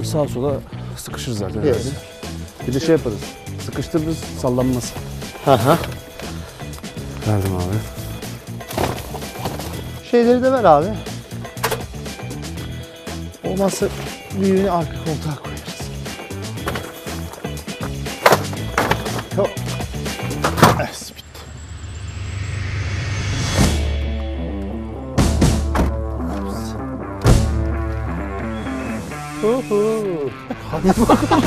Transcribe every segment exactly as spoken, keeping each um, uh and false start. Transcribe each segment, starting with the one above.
sağa sola sıkışır zaten. Evet. Bir de şey yaparız. Sıkıştırırız, sallanmaz. Hı hı. Verdim abi. Şeyleri de ver abi. Olmazsa büyüğünü arka koltuğa koyarız. Hop. Es bitti. Uhu. Hadi bakalım.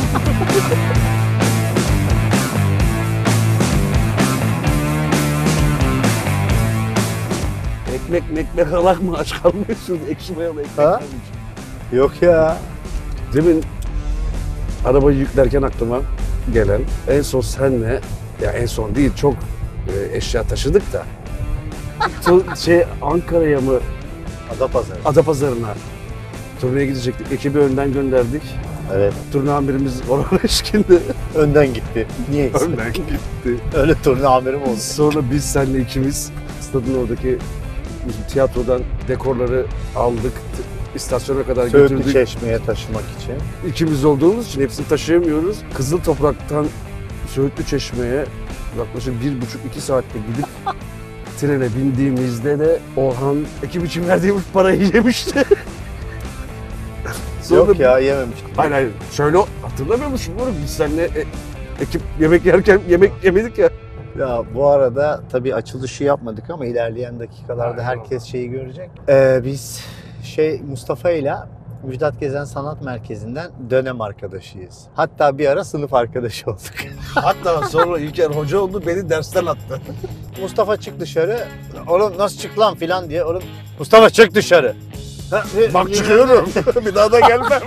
Ekmek mekmek alak mı aç kalmıyorsun? Ekşi mayalı ekmek. Ha? Yok ya. Demin arabayı yüklerken aklıma gelen en son senle, ya en son değil çok e, eşya taşıdık da tu- şey Ankara'ya mı Adapazarı. Adapazarı'na turneye gidecektik. Ekibi önden gönderdik. Evet. Turne amirimiz Orhan Eşkin'de Önden gitti. Niye? önden gitti. Öyle turne amirim oldu. Sonra biz seninle ikimiz stadın oradaki tiyatrodan dekorları aldık. istasyona kadar Söğütlü götürdük. Çeşme'ye taşımak için. İkimiz olduğumuz için hepsini taşıyamıyoruz. Kızıl Toprak'tan Söğütlü Çeşme'ye yaklaşık bir buçuk iki saatte gidip trene bindiğimizde de Orhan ekip için verdiğimiz parayı yemişti. Sonra, Yok ya, yememiştim. Hayır hayır. Şöyle hatırlamıyor musun? Oğlum biz seninle e, ekip yemek yerken yemek yemedik ya. Ya bu arada tabii açılışı yapmadık ama ilerleyen dakikalarda Aynen. herkes şeyi görecek. Ee, biz şey Mustafa ile Müjdat Gezen Sanat Merkezi'nden dönem arkadaşıyız. Hatta bir ara sınıf arkadaşı olduk. Hatta sonra İlker hoca oldu, beni dersten attı. Mustafa çık dışarı. Oğlum nasıl çık lan filan diye. Oğlum Mustafa çık dışarı. Bak çıkıyorum. Bir daha da gelmem.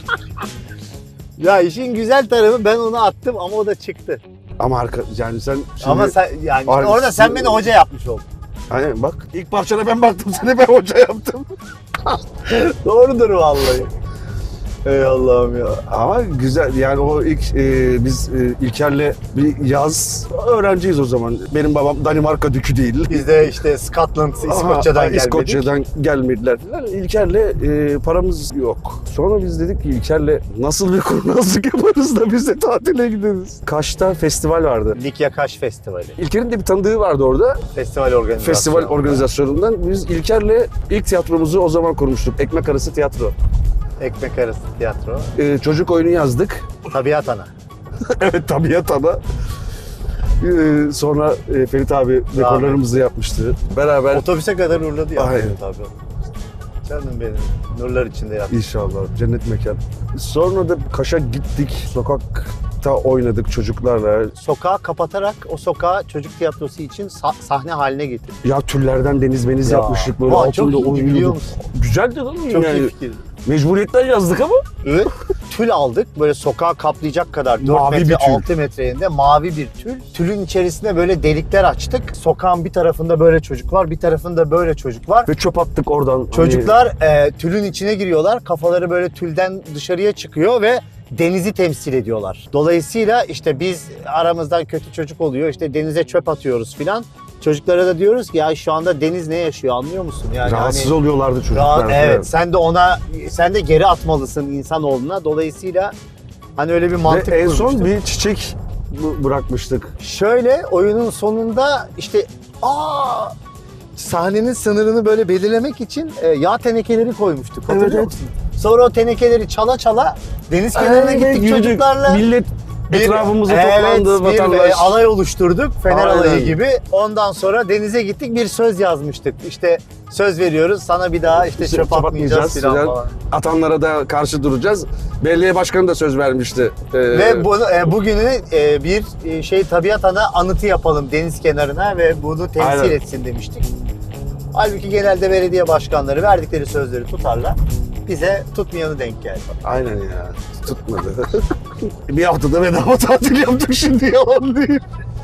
Ya işin güzel tarafı ben onu attım ama o da çıktı. Ama arka, yani sen şimdi... Ama sen yani işte Ar- orada sen beni hoca yapmış oldun. Aynen bak. İlk parçada ben baktım, seni ben hoca yaptım. Doğrudur vallahi. Ey Allah'ım ya. Ama güzel yani o ilk e, biz e, İlker'le bir yaz öğrenciyiz o zaman. Benim babam Danimarka dükü değil. Biz de işte Scotland, İskoçya'dan Aha, gelmedik. İskoçya'dan gelmediler falan. İlker'le e, paramız yok. Sonra biz dedik ki İlker'le nasıl bir kurnazlık yaparız da biz de tatile gideriz. Kaş'ta festival vardı. Likya Kaş Festivali. İlker'in de bir tanıdığı vardı orada. Festival organizasyonu. Festival organizasyonundan. Biz İlker'le ilk tiyatromuzu o zaman kurmuştuk. Ekmek Arası Tiyatro. Ekmek arası tiyatro. Ee, çocuk oyunu yazdık. Tabiat ana. Evet, tabiat ana. Ee, sonra e, Ferit abi dekorlarımızı yapmıştı. Beraber Otobüse kadar uğurladı ya. Aynen. Tabii. Canım benim. Nurlar içinde yaptı. inşallah cennet mekan. Sonra da Kaş'a gittik. Sokakta oynadık çocuklarla. Sokağı kapatarak o sokağı çocuk tiyatrosu için sa- sahne haline getirdik. Ya tüllerden deniz meniz Ya. yapmıştık böyle Aa, altında çok iyi, biliyor oynuyorduk. musun? Güzeldi değil mi? Çok yani, iyi fikir. Mecburiyetten yazdık ama. Evet. Tül aldık. Böyle sokağı kaplayacak kadar dört Mavi metre bir tül. altı metreyinde mavi bir tül. Tülün içerisinde böyle delikler açtık. Sokağın bir tarafında böyle çocuk var, bir tarafında böyle çocuk var. Ve çöp attık oradan. Çocuklar e, tülün içine giriyorlar. Kafaları böyle tülden dışarıya çıkıyor ve denizi temsil ediyorlar. Dolayısıyla işte biz aramızdan kötü çocuk oluyor. İşte denize çöp atıyoruz filan. Çocuklara da diyoruz ki ya şu anda deniz ne yaşıyor anlıyor musun? Yani Rahatsız hani, oluyorlardı çocuklar. rahat- evet falan. sen de ona sen de geri atmalısın insanoğluna. Dolayısıyla hani öyle bir mantık Ve en son kurmuştuk. bir çiçek bu- bırakmıştık. Şöyle oyunun sonunda işte aa sahnenin sınırını böyle belirlemek için e, yağ tenekeleri koymuştuk. Hatırlıyor Evet, musun? Sonra o tenekeleri çala çala deniz kenarına Evet, gittik yürüdük. çocuklarla. Millet etrafımıza evet, toplandı, bir vatandaş. e, alay oluşturduk. Fener Aynen. alayı gibi. Ondan sonra denize gittik bir söz yazmıştık. İşte söz veriyoruz sana bir daha işte İşte çöp çöp atmayacağız atmayacağız falan filan. falan. Atanlara da karşı duracağız. Belediye başkanı da söz vermişti. Ee, Ve bunu, e, bugünü e, bir e, şey tabiat ana anıtı yapalım deniz kenarına ve bunu temsil Aynen. etsin demiştik. Halbuki genelde belediye başkanları verdikleri sözleri tutarlar. Bize tutmayanı denk geldi. Aynen ya. Tutmadı. Bir haftada bedava tatil yaptık şimdi, yalan değil.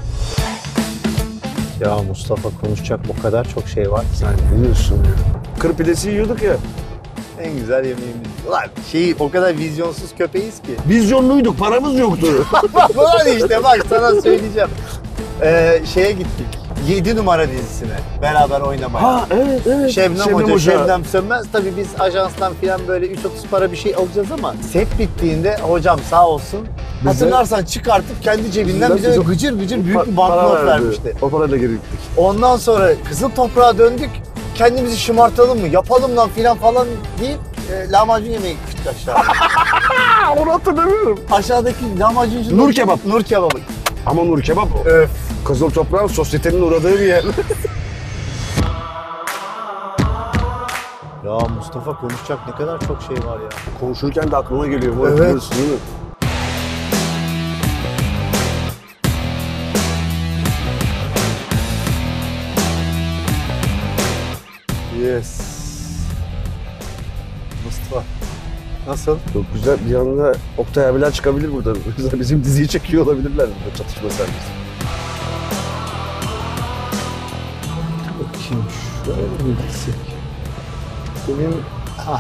Ya Mustafa konuşacak o kadar çok şey var. Sen ne diyorsun ya? Kır pidesi yiyorduk ya. En güzel yemeğimiz. Ulan şey o kadar vizyonsuz köpeğiz ki. Vizyonluyduk, paramız yoktu. Bak ulan işte bak sana söyleyeceğim. Ee, şeye gittik. yedi numara dizisine beraber oynamaya. Ha evet evet. Şebnem, Şebnem Hoca, Hoca. Şebnem Sönmez. Tabii biz ajanstan falan böyle üç otuz para bir şey alacağız ama set bittiğinde hocam sağ olsun. Bize- Hatırlarsan çıkartıp kendi cebinden bize Bize- böyle gıcır gıcır büyük bir Para banknot verdi. vermişti. O parayla geri gittik. Ondan sonra Kızıl Toprağa döndük. Kendimizi şımartalım mı, yapalım lan filan falan deyip e, lahmacun yemeğe gittik aşağı. Ha, onu hatırlamıyorum. Aşağıdaki lahmacuncu... Nur Kebap. Nur Kebabı. Ama Nur Kebap o. Öf. Kızıl Toprağın sosyetenin uğradığı bir yer. Ya Mustafa konuşacak ne kadar çok şey var ya. Konuşurken de aklıma geliyor. Bu Evet. biliyorsun değil mi? Yes. Mustafa. Nasıl? Çok güzel. Bir anda Oktay abiler çıkabilir buradan. Bizim diziyi çekiyor olabilirler burada çatışma sahnesi. Bakayım şöyle bir gitsek. Benim... Ah.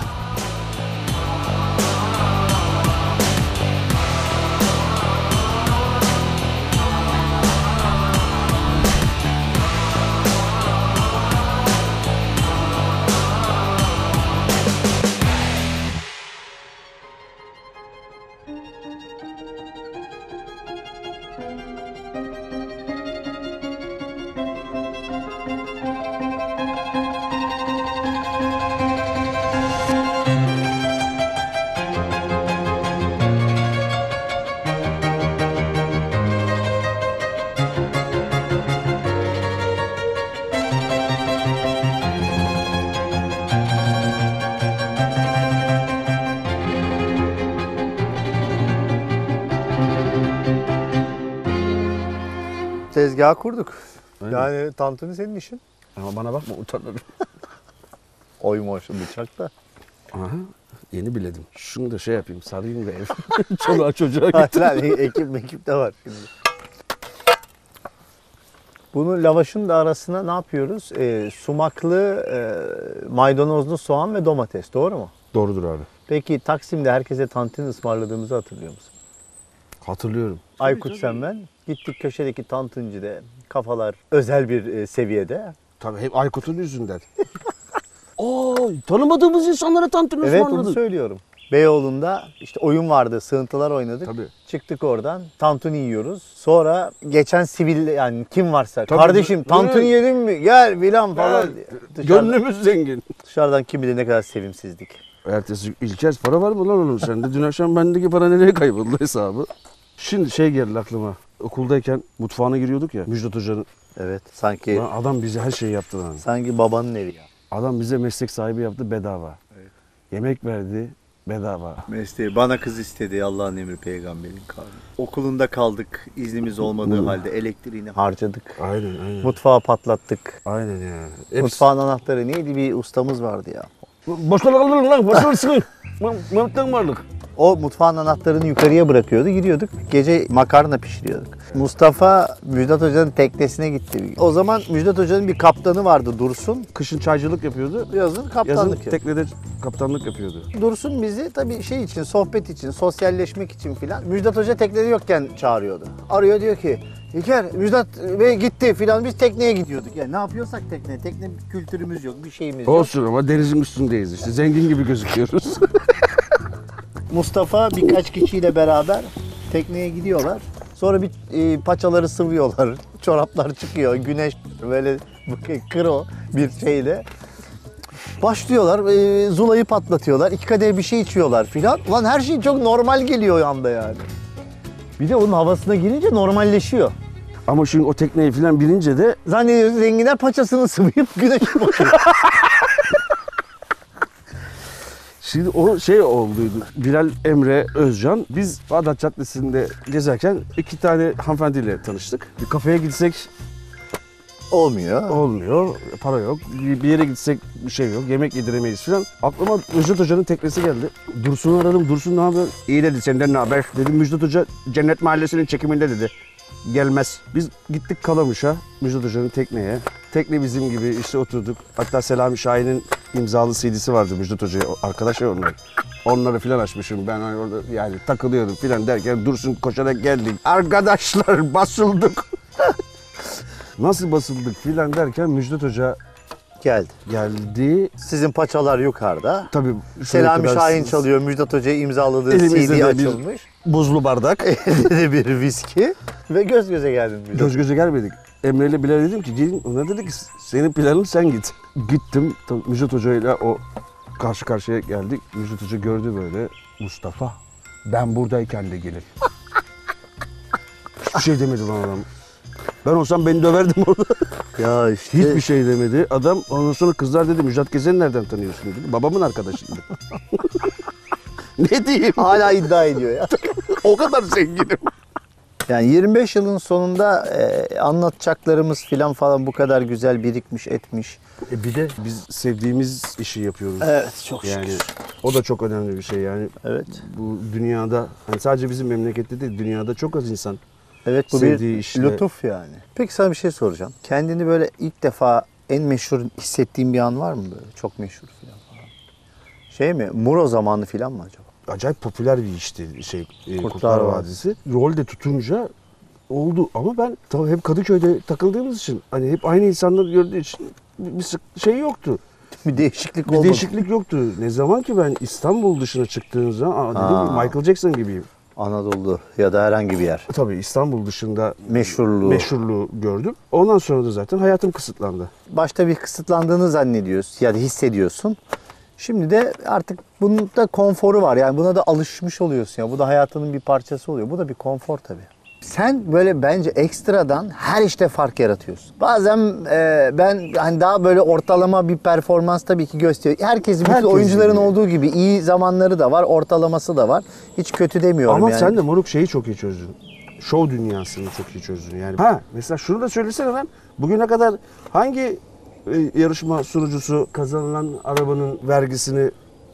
Tezgahı kurduk. Aynen. Yani tantuni senin işin. Ama bana bakma utanırım. Oyma şu bıçak da. Aha. Yeni biledim. Şunu da şey yapayım, sarayım da ev. Çoluğa çocuğa Hayır, git. lan, ekip mekip de var şimdi. Bunu lavaşın da arasına ne yapıyoruz? E, sumaklı, e, maydanozlu soğan ve domates. Doğru mu? Doğrudur abi. Peki Taksim'de herkese tantuni ısmarladığımızı hatırlıyor musun? Hatırlıyorum. Aykut sen ben. Gittik köşedeki tantuncide. Kafalar özel bir e, seviyede. Tabii hep Aykut'un yüzünden. Oo, tanımadığımız insanlara tantuni Evet onu ısmarladık. söylüyorum. Beyoğlu'nda işte oyun vardı, sığıntılar oynadık. Tabii. Çıktık oradan, tantuni yiyoruz. Sonra geçen sivil yani kim varsa, Tabii, kardeşim evet. tantuni yedin mi? Gel filan falan. Evet. Dışarıdan, Gönlümüz zengin. dışarıdan kim bilir ne kadar sevimsizdik. Ertesi İlker para var mı lan oğlum sende? Dün akşam bendeki para nereye kayboldu hesabı? Şimdi şey geldi aklıma. Okuldayken mutfağına giriyorduk ya Müjdat Hoca'nın. Evet, sanki Lan adam bize her şeyi yaptı lan. sanki babanın evi ya. Adam bize meslek sahibi yaptı bedava. Evet. Yemek verdi bedava. Mesleği bana kız istedi Allah'ın emri peygamberin kavli. Okulunda kaldık iznimiz olmadığı Hı. halde elektriğini harcadık. Aynen aynen. Mutfağı patlattık. Aynen ya. Hepsi... Mutfağın anahtarı neydi bir ustamız vardı ya. Boşuna kaldırın lan, boşuna sıkın. Mehmet'ten varlık. O mutfağın anahtarını yukarıya bırakıyordu, gidiyorduk. Gece makarna pişiriyorduk. Mustafa Müjdat Hoca'nın teknesine gitti. O zaman Müjdat Hoca'nın bir kaptanı vardı Dursun. Kışın çaycılık yapıyordu. Yazın kaptanlık Yazın yapıyor. teknede kaptanlık yapıyordu. Dursun bizi tabii şey için, sohbet için, sosyalleşmek için filan. Müjdat Hoca teknede yokken çağırıyordu. Arıyor diyor ki, İlker, Müjdat Bey gitti filan, biz tekneye gidiyorduk. Ya ne yapıyorsak tekne, tekne kültürümüz yok, bir şeyimiz yok. Olsun ama denizin üstündeyiz işte. Zengin gibi gözüküyoruz. Mustafa birkaç kişiyle beraber tekneye gidiyorlar. Sonra bir e, paçaları sıvıyorlar. Çoraplar çıkıyor. Güneş böyle kro bir şeyle. Başlıyorlar. E, zulayı patlatıyorlar. İki kadeh bir şey içiyorlar filan. Ulan her şey çok normal geliyor o anda yani. Bir de onun havasına girince normalleşiyor. Ama şimdi o tekneye falan binince de Zannediyoruz zenginler paçasını sıvayıp güneşe bakıyor. şimdi o şey olduydu. Bilal Emre Özcan. Biz Bağdat Caddesi'nde gezerken iki tane hanımefendiyle tanıştık. Bir kafeye gitsek Olmuyor. olmuyor, para yok. Bir bir yere gitsek bir şey yok, yemek yediremeyiz falan. Aklıma Müjdat Hoca'nın teknesi geldi. Dursun'u aradım, Dursun ne haber? İyi dedi, senden ne haber? Dedim Müjdat Hoca Cennet Mahallesi'nin çekiminde dedi. Gelmez. Biz gittik Kalamış'a, Müjdat Hoca'nın tekneye. Tekne bizim gibi işte oturduk. Hatta Selami Şahin'in imzalı C D'si vardı Müjdat Hoca'ya. Arkadaş ya onlar. Onları filan açmışım ben hani orada yani takılıyordum filan derken Dursun koşarak geldik. Arkadaşlar basıldık. Nasıl basıldık filan derken Müjdat Hoca Geldi. geldi. Sizin paçalar yukarıda. Tabii şuraya Selami kadar Şahin siz- çalıyor. Müjdat Hoca'ya imzaladığı Elimizde C D de bir- açılmış. Buzlu bardak. Elde de bir viski. Ve göz göze geldin Müjdat. Göz göze gelmedik. Emre ile Bilal dedim ki gelin. Ona dedi ki senin planın sen git. Gittim. Tabii Müjdat Hoca ile o karşı karşıya geldik. Müjdat Hoca gördü böyle. Mustafa ben buradayken de gelin. Hiçbir şey demedi lan adam. Ben olsam beni döverdim orada. Ya işte. Hiçbir şey demedi. Adam ondan sonra kızlar dedi Müjdat Gezen'i nereden tanıyorsun dedi. Babamın arkadaşıydı. Ne diyeyim? Hala iddia ediyor ya. O kadar zenginim. Yani yirmi beş yılın sonunda e, anlatacaklarımız filan falan bu kadar güzel birikmiş etmiş. E bir de biz sevdiğimiz işi yapıyoruz. Evet çok Yani şükür. o da çok önemli bir şey yani. Evet. Bu dünyada hani sadece bizim memlekette değil dünyada çok az insan Evet bu sevdiği bir işle- lütuf yani. Peki sana bir şey soracağım. Kendini böyle ilk defa en meşhur hissettiğin bir an var mı böyle? Çok meşhur filan falan. Şey mi? Muro zamanı filan mı acaba? acayip popüler bir işti şey e, Kurtlar Kurtlar, Vadisi. Vadisi. Rolde tutunca oldu ama ben tabii hep Kadıköy'de takıldığımız için hani hep aynı insanları gördüğü için bir sık- şey yoktu. Bir değişiklik Bir olmadı. değişiklik yoktu. Ne zaman ki ben İstanbul dışına çıktığım zaman aa, dedim Aa. ki Michael Jackson gibiyim. Anadolu ya da herhangi bir yer. Tabii İstanbul dışında Meşhurluğu. meşhurluğu gördüm. Ondan sonra da zaten hayatım kısıtlandı. Başta bir kısıtlandığını zannediyorsun ya da hissediyorsun. Şimdi de artık bunun da konforu var. Yani buna da alışmış oluyorsun ya. Bu da hayatının bir parçası oluyor. Bu da bir konfor tabii. Sen böyle bence ekstradan her işte fark yaratıyorsun. Bazen e, ben hani daha böyle ortalama bir performans tabii ki gösteriyor. Herkesin, bütün Herkesin oyuncuların gibi. olduğu gibi iyi zamanları da var, ortalaması da var. Hiç kötü demiyorum Ama yani. sen de moruk şeyi çok iyi çözdün. Şov dünyasını çok iyi çözdün yani. Ha mesela şunu da söylesene lan. Bugüne kadar hangi e, yarışma sunucusu kazanılan arabanın vergisini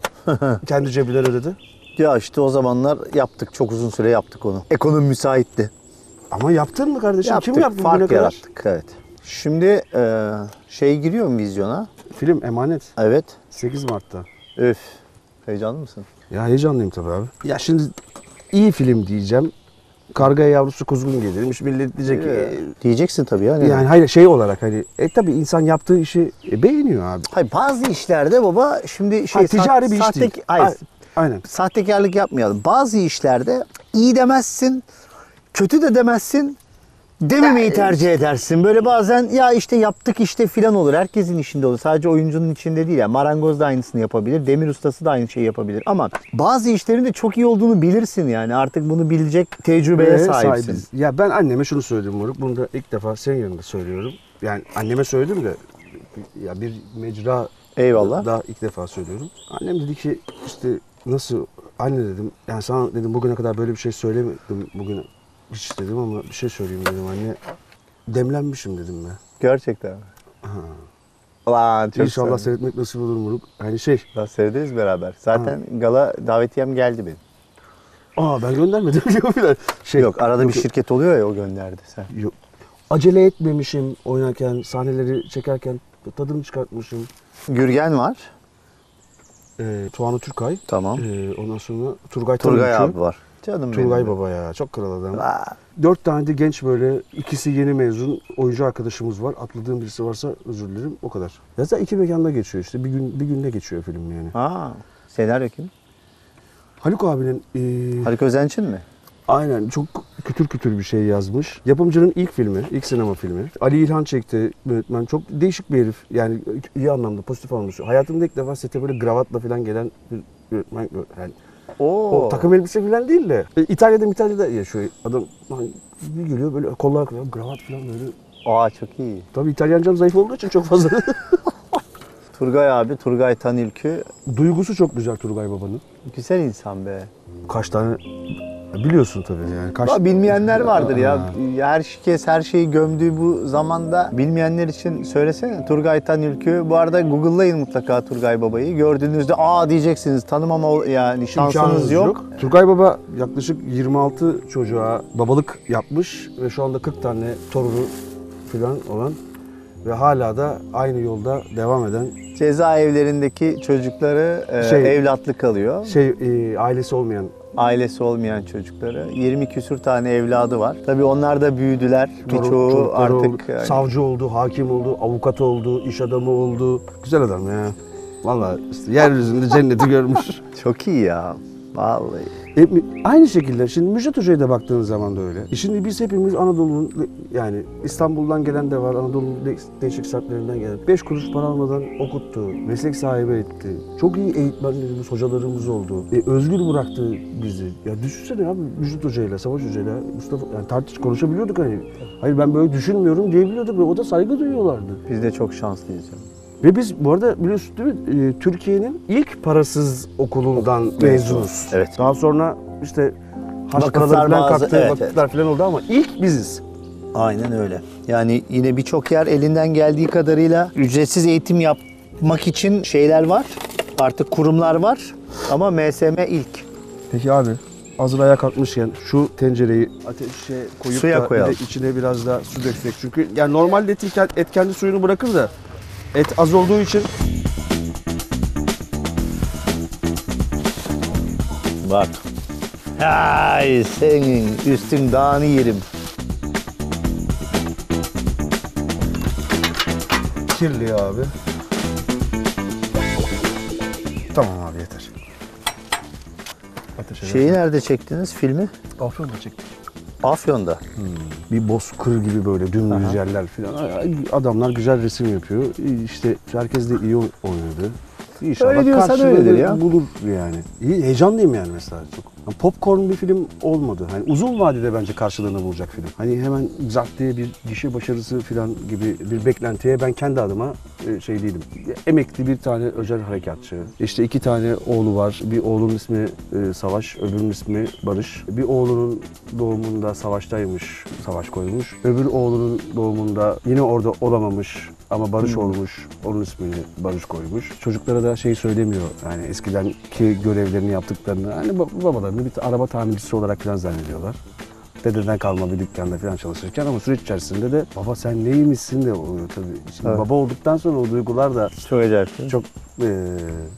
kendi cebinden ödedi? Ya işte o zamanlar yaptık. Çok uzun süre yaptık onu. Ekonomi müsaitti. Ama yaptın mı kardeşim? Yaptık, Kim yaptı bugüne fark kadar? yarattık. Evet. Şimdi e, şey giriyor mu vizyona? Film Emanet. Evet. sekiz Mart'ta. Öf. Heyecanlı mısın? Ya heyecanlıyım tabii abi. Ya şimdi iyi film diyeceğim. Kargaya yavrusu kuzgun gelirmiş. Millet diyecek ki... e, Diyeceksin tabii ya. yani hayır şey olarak hani e tabii insan yaptığı işi e, beğeniyor abi. Hayır, bazı işlerde baba şimdi şey Ha, ticari sa- bir iş sahte- değil. hayır, A- Aynen. sahtekarlık yapmayalım. Bazı işlerde iyi demezsin, kötü de demezsin, dememeyi tercih edersin. Böyle bazen ya işte yaptık işte filan olur. Herkesin işinde olur. Sadece oyuncunun içinde değil. Yani marangoz da aynısını yapabilir. Demir ustası da aynı şeyi yapabilir. Ama bazı işlerin de çok iyi olduğunu bilirsin yani. Artık bunu bilecek tecrübeye Ve sahipsin. sahibiz. Ya ben anneme şunu söyledim moruk. Bunu da ilk defa senin yanında söylüyorum. Yani anneme söyledim de ya bir mecra Eyvallah. daha ilk defa söylüyorum. Annem dedi ki işte nasıl anne dedim. Yani sana dedim bugüne kadar böyle bir şey söylemedim bugün hiç dedim ama bir şey söyleyeyim dedim anne. Demlenmişim dedim ben. Gerçekten. Ha. Ulan çok İnşallah sevindim. seyretmek nasip olur moruk. Hani şey. Daha seyrederiz beraber. Zaten gala davetiyem geldi benim. Aa ben göndermedim diyor filan. Şey, Yok arada bir yok, şirket oluyor ya o gönderdi sen. Yok. Acele etmemişim oynarken, sahneleri çekerken tadını çıkartmışım. Gürgen var. Ee, Tuğan'ı Türkay. Tamam. Ee, ondan sonra Turgay Turgay Tanrıkü. abi var. Canım Turgay benim. Baba ya çok kral adam. Aa, Dört tane de genç böyle ikisi yeni mezun oyuncu arkadaşımız var. Atladığım birisi varsa özür dilerim o kadar. Ya zaten iki mekanda geçiyor işte bir gün bir günde geçiyor film yani. Aa, senaryo kim? Haluk abinin e, Haluk Özenç'in mi? aynen çok kütür kütür bir şey yazmış. Yapımcının ilk filmi, ilk sinema filmi. Ali İlhan çekti yönetmen. Çok değişik bir herif. Yani iyi anlamda, pozitif anlamda. Hayatımda ilk defa sete böyle gravatla falan gelen bir yönetmen. Yani Oo. o takım elbise falan değil de. E, İtalya'da İtalya'da yaşıyor adam. Hani bir geliyor böyle kollar kırıyor, gravat falan böyle. Aa çok iyi. Tabii İtalyancam zayıf olduğu için çok fazla. Turgay abi, Turgay Tanülkü. Duygusu çok güzel Turgay Baba'nın. Güzel insan be. Kaç tane biliyorsun tabii yani. Kaç... Ama bilmeyenler vardır ya. Herkes her şeyi gömdüğü bu zamanda bilmeyenler için söylesene. Turgay Tanülkü. Bu arada Google'layın mutlaka Turgay Baba'yı. Gördüğünüzde aa diyeceksiniz. Tanımama yani şansınız İmkanınız yok. Turgay Baba yaklaşık yirmi altı çocuğa babalık yapmış ve şu anda kırk tane torunu falan olan ve hala da aynı yolda devam eden Cezaevlerindeki çocukları e, Şey- evlatlık alıyor. şey e, ailesi olmayan ailesi olmayan çocukları. yirmi küsür tane evladı var. Tabii onlar da büyüdüler. Torun- Birçoğu çocukları oldu, artık yani, savcı oldu, hakim oldu, avukat oldu, iş adamı oldu. Güzel adam ya. Vallahi işte yeryüzünde cenneti görmüş. çok iyi ya. Vallahi. E, aynı şekilde şimdi Müjdat Hoca'ya da baktığınız zaman da öyle. E şimdi biz hepimiz Anadolu'nun, yani İstanbul'dan gelen de var, Anadolu'nun de- değişik semtlerinden gelen. Beş kuruş para almadan okuttu, meslek sahibi etti. Çok iyi eğitmenlerimiz, hocalarımız oldu. E, özgür bıraktı bizi. Ya düşünsene abi, Müjdat Hoca'yla, Savaş Hoca'yla, Mustafa, yani tartış konuşabiliyorduk hani. Hayır ben böyle düşünmüyorum diyebiliyorduk ve o da saygı duyuyorlardı. Biz de çok şanslıyız canım. Ve biz bu arada biliyorsun değil mi, e, Türkiye'nin ilk parasız okulundan mezunuz. Evet. Daha sonra işte haç Vakıflar paraları falan bazı- kalktı, evet, vakıflar falan oldu ama ilk biziz. Aynen öyle. Yani yine birçok yer elinden geldiği kadarıyla ücretsiz eğitim yapmak için şeyler var. Artık kurumlar var. Ama M S M ilk. Peki abi, hazır ayağa kalkmışken şu tencereyi ateşe koyup Suya da koyalım. bir de içine biraz daha su döksek. Çünkü yani normalde et, et kendi suyunu bırakır da et az olduğu için Bak. Hay senin üstün dağını yerim. kirli abi. Tamam abi yeter. Ateşe Şeyi nerede çektiniz filmi? Afyon'da çektik. Afyon'da. Bir bozkır gibi böyle dümdüz Aha. yerler falan. Adamlar güzel resim yapıyor. İşte herkes de iyi oynadı. İnşallah Öyle diyorsan karşılığını öyledir ya. bulur yani. İyi, heyecanlıyım yani mesela çok. Yani popcorn bir film olmadı. Hani uzun vadede bence karşılığını bulacak film. Hani hemen zart diye bir gişe başarısı falan gibi bir beklentiye ben kendi adıma e, şey değilim. Emekli bir tane özel harekatçı. İşte iki tane oğlu var. Bir oğlunun ismi e, Savaş, öbürünün ismi Barış. Bir oğlunun doğumunda savaştaymış, Savaş koymuş. Öbür oğlunun doğumunda yine orada olamamış ama Barış olmuş. Onun ismini Barış koymuş. Çocuklara da şey söylemiyor. Yani eskidenki görevlerini yaptıklarını. Hani babalarını bir araba tamircisi olarak falan zannediyorlar. Dededen kalma bir dükkanda falan çalışırken ama süreç içerisinde de baba sen neymişsin de oluyor tabii. Şimdi Evet. baba olduktan sonra o duygular da Çok acayip. çok eee,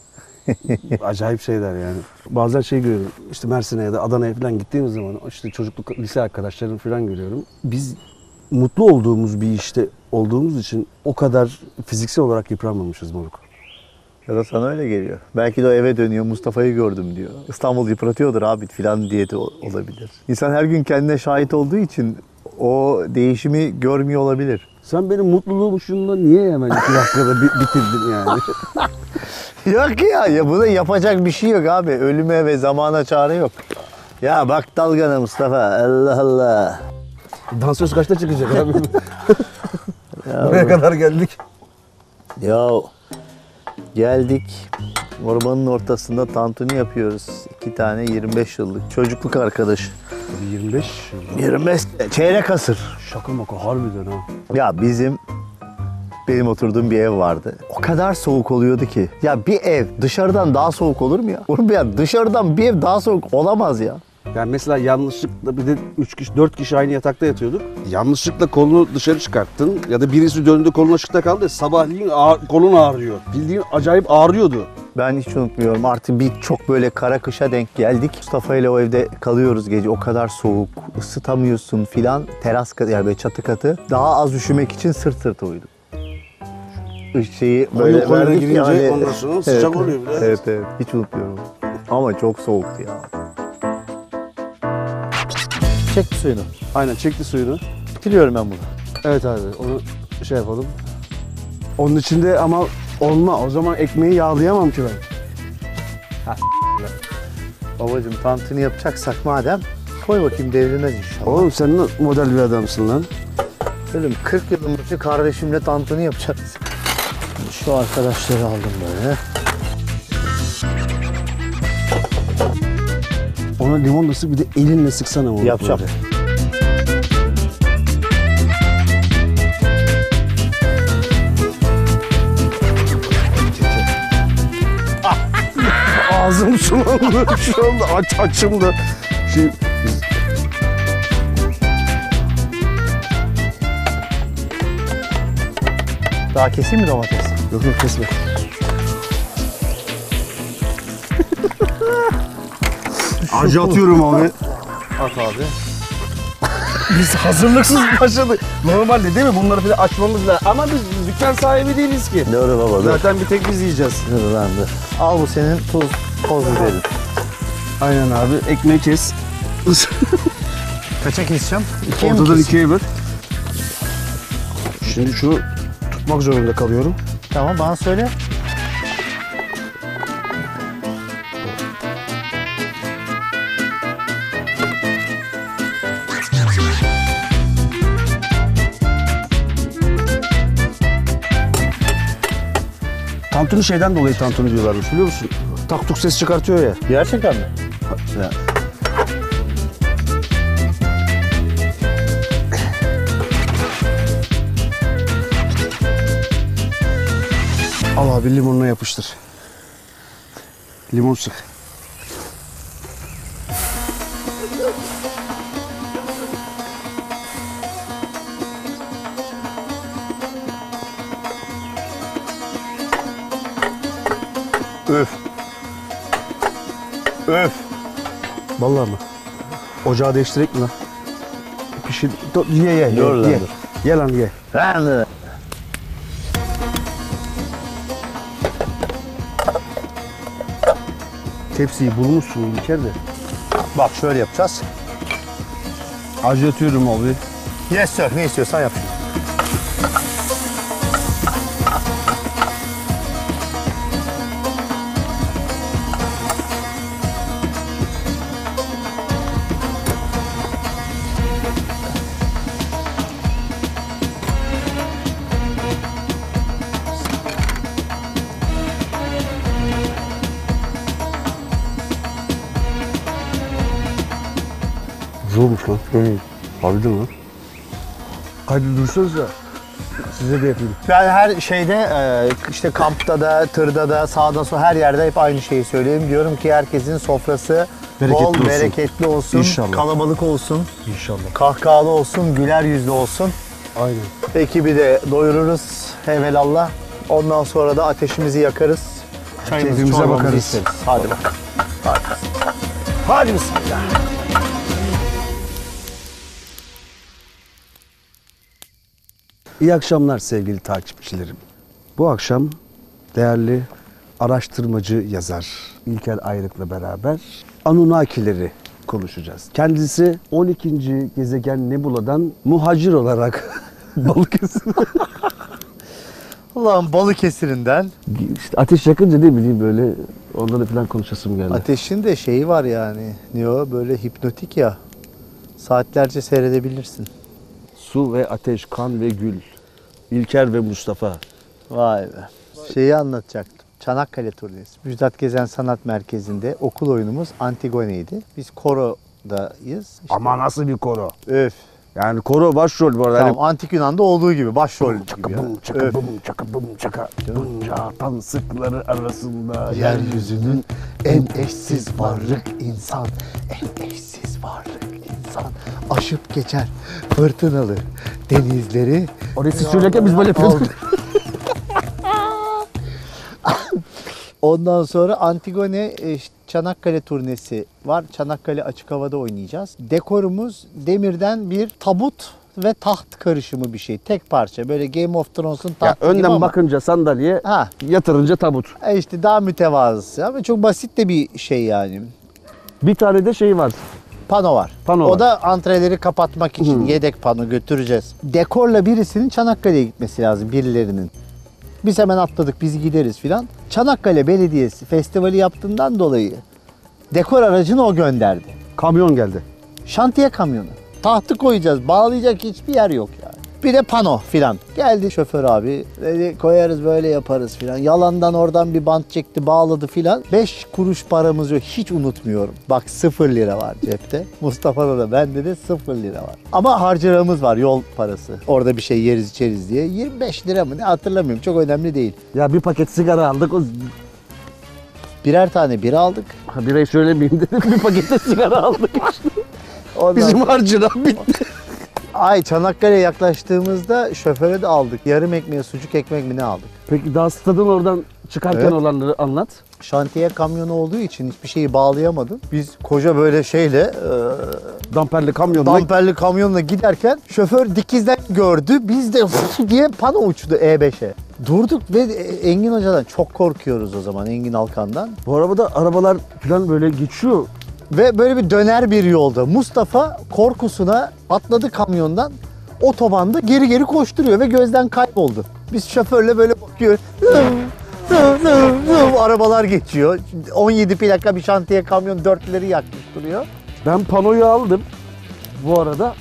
acayip şeyler yani. Bazen şey görüyorum, işte Mersin'e ya da Adana'ya falan gittiğimiz zaman işte çocukluk, lise arkadaşlarım falan görüyorum. Biz mutlu olduğumuz bir işte olduğumuz için o kadar fiziksel olarak yıpranmamışız moruk. Ya da sana öyle geliyor. Belki de o eve dönüyor, Mustafa'yı gördüm diyor. İstanbul yıpratıyordur abi filan diye de olabilir. İnsan her gün kendine şahit olduğu için o değişimi görmüyor olabilir. Sen benim mutluluğumu şununla niye hemen iki dakikada bi- bitirdin yani? Yok ya, ya buna yapacak bir şey yok abi. Ölüme ve zamana çare yok. Ya bak dalgana Mustafa, Allah Allah. Dansöz kaçta çıkacak abi? Ya, Buraya kadar geldik. ya geldik. Ormanın ortasında tantuni yapıyoruz. İki tane yirmi beş yıllık çocukluk arkadaş. yirmi beş yirmi beş çeyrek asır. şaka maka harbiden ha. Ya bizim benim oturduğum bir ev vardı. O kadar soğuk oluyordu ki. Ya bir ev dışarıdan daha soğuk olur mu ya? Oğlum ya dışarıdan bir ev daha soğuk olamaz ya. Yani mesela yanlışlıkla bir de üç kişi, dört kişi aynı yatakta yatıyorduk. Yanlışlıkla kolunu dışarı çıkarttın ya da birisi döndü kolun açıkta kaldı. Sabahleyin ağ- kolun ağrıyor. Bildiğin acayip ağrıyor. Ben hiç unutmuyorum. Artık bir çok böyle kara kışa denk geldik. Mustafa ile o evde kalıyoruz gece. O kadar soğuk, ısıtamıyorsun filan. Teras katı yani böyle çatı katı. Daha az üşümek için sırt sırta uyuduk. Şeyi böyle Oyun koyuna verdik girince yani. ondan sonra sıcak oluyor biraz. Evet evet. Hiç unutmuyorum. Ama çok soğuktu ya. Çek suyunu. Aynen çekti suyunu. Bitiriyorum ben bunu. Evet abi onu şey yapalım. Onun içinde ama olma. O zaman ekmeği yağlayamam ki ben. Babacığım tantuni yapacaksak madem koy bakayım devrilmez inşallah. Oğlum sen ne model bir adamsın lan. Oğlum kırk yılın başı kardeşimle tantuni yapacağız. Şu arkadaşları aldım böyle. Ona limon da sık bir de elinle sıksana onu. Yapacağım. böyle. Ağzım sulandı şu anda aç açımda. Şey, Daha keseyim mi domates? yok yok kesme. Acı atıyorum abi. At abi. Biz hazırlıksız başladık. Normalde değil mi? Bunları falan açmamız lazım. Ama biz dükkan sahibi değiliz ki. Doğru baba. Zaten bir tek biz yiyeceğiz. Dur ben de. Al bu senin tuz, toz biberin. Aynen abi. Ekmeği kes. Kaça keseceğim? İkiye mi Ortadan keseyim? ikiye böl. Şimdi şunu tutmak zorunda kalıyorum. Tamam bana söyle. Tantuni şeyden dolayı tantuni diyorlarmış biliyor musun? Tak tuk ses çıkartıyor ya. Gerçekten mi? Ya. Al abi limonuna yapıştır. Limon sık. Öf. Öf. Vallahi mı? Ocağı değiştirek mi lan? Pişir. Dur, ye ye ye. Dur lan, ye. dur. Ye lan ye. Ben de. Tepsiyi bulmuşsun bir kere de. Bak şöyle yapacağız. Acı atıyorum abi. Yes sir. Ne istiyorsan yap. Zormuş lan. Hı. Harbiden lan. Hadi dursanıza. Size de yapayım. Ben her şeyde e, işte kampta da, tırda da, sağda solda her yerde hep aynı şeyi söylüyorum. Diyorum ki herkesin sofrası Bereketli bol, olsun. bereketli olsun, İnşallah. kalabalık olsun, İnşallah. kahkahalı olsun, güler yüzlü olsun. Aynen. Ekibi de doyururuz evvelallah. Ondan sonra da ateşimizi yakarız. Çayımızı, Keyfimize çorbamızı bakarız. içeriz. Hadi bakalım. Hadi. Hadi bismillah. İyi akşamlar sevgili takipçilerim. Bu akşam değerli araştırmacı yazar İlker Ayrık'la beraber Anunnakileri konuşacağız. Kendisi on ikinci gezegen Nebula'dan muhacir olarak Balıkesir. Ulan Balıkesir'inden. İşte ateş yakınca ne bileyim böyle onları falan konuşasım geldi. Ateşin de şeyi var yani. Ne o? Böyle hipnotik ya. Saatlerce seyredebilirsin. Su ve ateş, kan ve gül. İlker ve Mustafa. Vay be. Şeyi anlatacaktım. Çanakkale turnesi. Müjdat Gezen Sanat Merkezi'nde okul oyunumuz Antigone'ydi. Biz korodayız. İşte Ama nasıl bir koro? öf. Yani koro başrol bu arada. Tamam, Antik Yunan'da olduğu gibi başrol Çaka gibi ya. bum çaka Öf. bum çaka bum çaka. Bunca atan sıkları arasında Yeryüzünün en eşsiz varlık insan. En eşsiz varlık insan. Aşıp geçer fırtınalı denizleri. Orayı siz söylerken biz böyle yapıyorduk. Ondan sonra Antigone e, Çanakkale turnesi var. Çanakkale açık havada oynayacağız. Dekorumuz demirden bir tabut ve taht karışımı bir şey. Tek parça. Böyle Game of Thrones'un Ya tahtı gibi önden ama. bakınca sandalye, Ha, yatırınca tabut. e işte daha mütevazısı ama çok basit de bir şey yani. Bir tane de şey var. Pano var. Pano o var. da antreleri kapatmak için Hı. yedek pano götüreceğiz. Dekorla birisinin Çanakkale'ye gitmesi lazım, birilerinin. Biz hemen atladık, biz gideriz filan. Çanakkale Belediyesi festivali yaptığından dolayı dekor aracını o gönderdi. Kamyon geldi. Şantiye kamyonu. Tahtı koyacağız, bağlayacak hiçbir yer yok yani. Bir de pano filan. Geldi şoför abi, dedi koyarız böyle yaparız filan. Yalandan oradan bir bant çekti, bağladı filan. Beş kuruş paramız yok, hiç unutmuyorum. Bak sıfır lira var cepte. Mustafa'da da bende de sıfır lira var. Ama harcırağımız var, yol parası. Orada bir şey yeriz içeriz diye. yirmi beş lira mı ne hatırlamıyorum, çok önemli değil. Ya bir paket sigara aldık. O... Birer tane bira aldık. Ha, birayı söylemeyeyim dedim. Bir pakette sigara aldık. Ondan Bizim harcırağım bitti. Ay Çanakkale'ye yaklaştığımızda şoföre de aldık. Yarım ekmeğe sucuk ekmek mi ne aldık? Peki daha stadın oradan çıkarken Evet. olanları anlat. Şantiye kamyonu olduğu için hiçbir şeyi bağlayamadım. Biz koca böyle şeyle e, Damperli kamyonla. damperli kamyonla giderken şoför dikizden gördü. Biz de diye pano uçtu E beşe. Durduk ve Engin Hoca'dan çok korkuyoruz o zaman, Engin Alkan'dan. Bu arabada arabalar falan böyle geçiyor. Ve böyle bir döner bir yolda Mustafa korkusuna atladı kamyondan. Otobanda geri geri koşturuyor ve gözden kayboldu. Biz şoförle böyle bakıyoruz. Arabalar geçiyor. on yedi plaka bir şantiye kamyon dörtleri yakmış duruyor. Ben panoyu aldım. Bu arada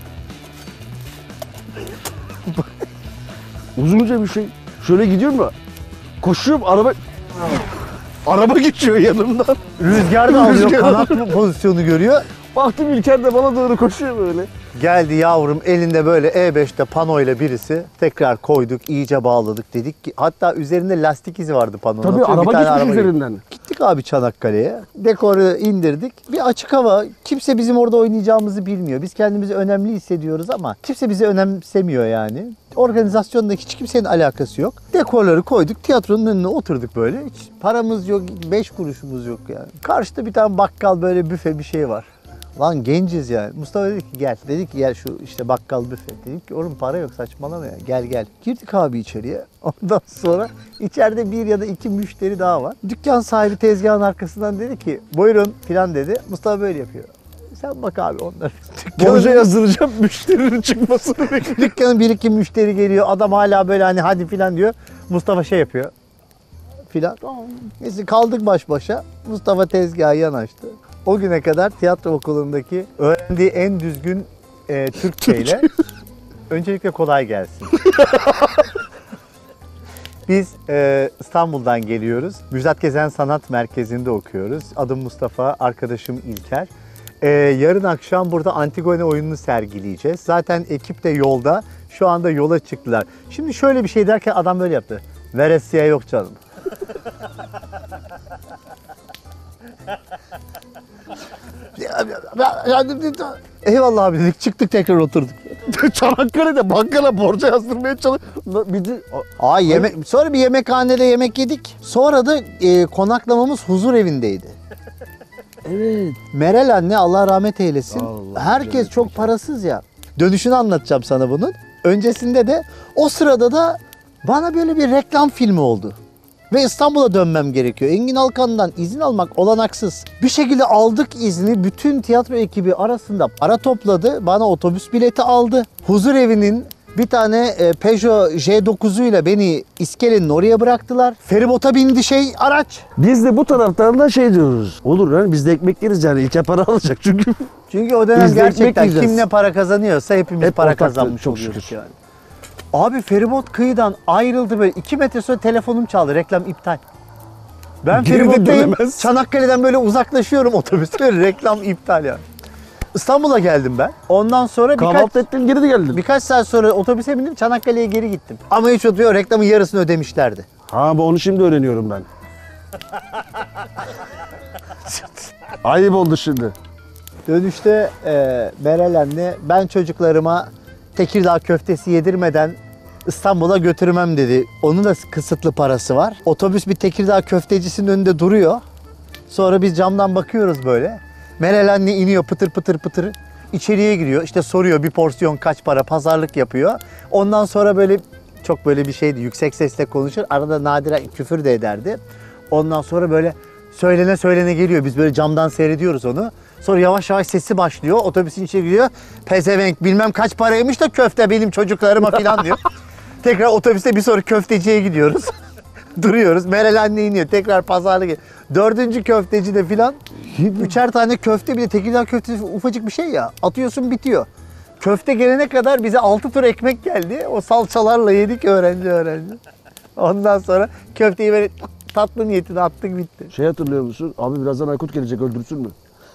uzunca bir şey. Şöyle gidiyorum da koşuyorum, araba araba geçiyor yanımdan. Rüzgar da alıyor, Rüzgar kanat pozisyonu görüyor. Baktım İlker de bana doğru koşuyor böyle. Geldi yavrum elinde böyle E beşte panoyla birisi. Tekrar koyduk, iyice bağladık, dedik ki hatta üzerinde lastik izi vardı panonun. Tabii Atıyorum, bir araba tane geçmiş araba üzerinden. Gittik abi Çanakkale'ye. Dekoru indirdik. Bir açık hava. Kimse bizim orada oynayacağımızı bilmiyor. Biz kendimizi önemli hissediyoruz ama kimse bizi önemsemiyor yani. Organizasyonda hiç kimsenin alakası yok. Dekorları koyduk. Tiyatronun önüne oturduk böyle. Hiç paramız yok. Beş kuruşumuz yok yani. Karşıda bir tane bakkal, böyle büfe bir şey var. Lan genciz yani. Mustafa dedi ki gel. Dedik ki gel şu işte bakkal büfe. Dedik ki oğlum para yok, saçmalama ya. Gel gel. Girdik abi içeriye. Ondan sonra içeride bir ya da iki müşteri daha var. Dükkan sahibi tezgahın arkasından dedi ki buyurun filan dedi. Mustafa böyle yapıyor. Sen bak abi onları. Borca yazdıracağım, müşterinin çıkmasını bekliyorum. Dükkanın bir iki müşteri geliyor. Adam hala böyle hani hadi filan diyor. Mustafa şey yapıyor. Filan. Neyse kaldık baş başa. Mustafa tezgaha yanaştı. O güne kadar tiyatro okulundaki öğrendiği en düzgün e, Türkçeyle öncelikle kolay gelsin. Biz e, İstanbul'dan geliyoruz. Müjdat Gezen Sanat Merkezi'nde okuyoruz. Adım Mustafa, arkadaşım İlker. E, yarın akşam burada Antigone oyununu sergileyeceğiz. Zaten ekip de yolda. Şu anda yola çıktılar. Şimdi şöyle bir şey derken adam böyle yaptı. Veresiye yok canım. Eyvallah abi dedik, çıktık tekrar oturduk. Çanakkale'de bankala borca yazdırmaya çalış. Bir de Aa, yemek, sonra bir yemekhanede yemek yedik. Sonra da e, konaklamamız huzur evindeydi. evet. Meral anne Allah rahmet eylesin. Allah Herkes cennet çok mekanı. parasız ya. Dönüşünü anlatacağım sana bunun. Öncesinde de o sırada da bana böyle bir reklam filmi oldu. Ve İstanbul'a dönmem gerekiyor. Engin Alkan'dan izin almak olanaksız. Bir şekilde aldık izni. Bütün tiyatro ekibi arasında para topladı. Bana otobüs bileti aldı. Huzur evinin bir tane e, Peugeot J dokuzuyla beni iskelenin oraya bıraktılar. Feribota bindi şey araç. Biz de bu taraftan da şey diyoruz. Olur yani biz de ekmek yeriz yani. İlker para alacak çünkü. Çünkü o dönem Biz de ekmek gerçekten yiyeceğiz. kim ne para kazanıyorsa hepimiz Hep para ortaktı, kazanmış çok oluyoruz şükür. yani. Abi feribot kıyıdan ayrıldı böyle. iki metre sonra telefonum çaldı. Reklam iptal. Ben Geri de feribottayım. dönemez. Çanakkale'den böyle uzaklaşıyorum otobüste. Reklam iptal yani. İstanbul'a geldim ben. Ondan sonra birkaç, Kahvaltı ettin geri de geldin. birkaç saat sonra otobüse bindim. Çanakkale'ye geri gittim. Ama hiç unutmuyor, reklamın yarısını ödemişlerdi. Ha bu onu şimdi öğreniyorum ben. Ayıp oldu şimdi. Dönüşte e, Meral anne ben çocuklarıma Tekirdağ köftesi yedirmeden İstanbul'a götürmem dedi. Onun da kısıtlı parası var. Otobüs bir Tekirdağ köftecisinin önünde duruyor. Sonra biz camdan bakıyoruz böyle. Meral anne iniyor pıtır pıtır pıtır. İçeriye giriyor. İşte soruyor bir porsiyon kaç para, pazarlık yapıyor. Ondan sonra böyle çok böyle bir şeydi. Yüksek sesle konuşur. Arada nadiren küfür de ederdi. Ondan sonra böyle söylene söylene geliyor. Biz böyle camdan seyrediyoruz onu. Sonra yavaş yavaş sesi başlıyor. Otobüsün içine giriyor. Pezevenk bilmem kaç paraymış da köfte benim çocuklarıma falan diyor. Tekrar otobüste bir sonra köfteciye gidiyoruz. Duruyoruz. Meral anne iniyor. Tekrar pazarlık. Dördüncü köfteci de filan. Üçer tane köfte, bir de Tekirdağ köftesi ufacık bir şey ya. Atıyorsun bitiyor. Köfte gelene kadar bize altı tur ekmek geldi. O salçalarla yedik öğrenci öğrenci. Ondan sonra köfteyi böyle tatlı niyetine attık bitti. Şey hatırlıyor musun? Abi birazdan Aykut gelecek öldürsün mü?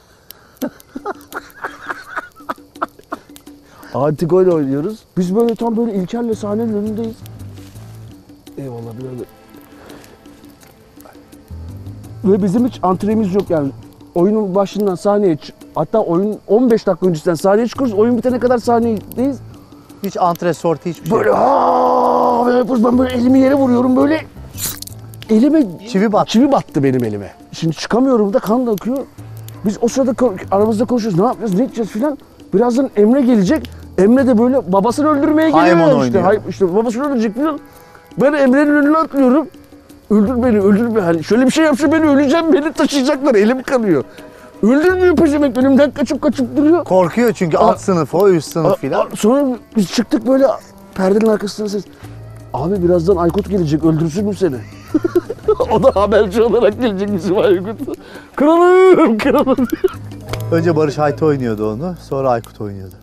Antigone oynuyoruz. Biz böyle tam böyle İlker'le sahnenin önündeyiz. Eyvallah birader. Ve bizim hiç antremiz yok yani. Oyunun başından sahneye çık. Hatta oyun on beş dakika öncesinden sahneye çıkıyoruz. Oyun bitene kadar sahnedeyiz. Hiç antre sorti hiçbir şey. Böyle haa böyle yapıyoruz. Ben böyle elimi yere vuruyorum böyle. elime Çivi battı. çivi battı benim elime. Şimdi çıkamıyorum da kan da akıyor. Biz o sırada ko- aramızda konuşuyoruz. Ne yapacağız, ne edeceğiz filan. Birazdan Emre gelecek. Emre de böyle babasını öldürmeye Haymon geliyor işte. oynuyor. Hay, işte babasını öldürecek filan. Ben Emre'nin önüne atlıyorum. Öldür beni, öldür beni. Hani şöyle bir şey yapsa beni öleceğim, beni taşıyacaklar. Elim kanıyor. Öldürmüyor peşemek. Önümden kaçıp kaçıp duruyor. Korkuyor çünkü Aa, alt sınıfı, o üst sınıf A- filan. a- Sonra biz çıktık böyle perdenin arkasından ses. Abi birazdan Aykut gelecek, öldürsün mü seni? O da haberci olarak gelecek bizim Aykut. Kralım, kralım. Önce Barış Hayta oynuyordu onu, sonra Aykut oynuyordu.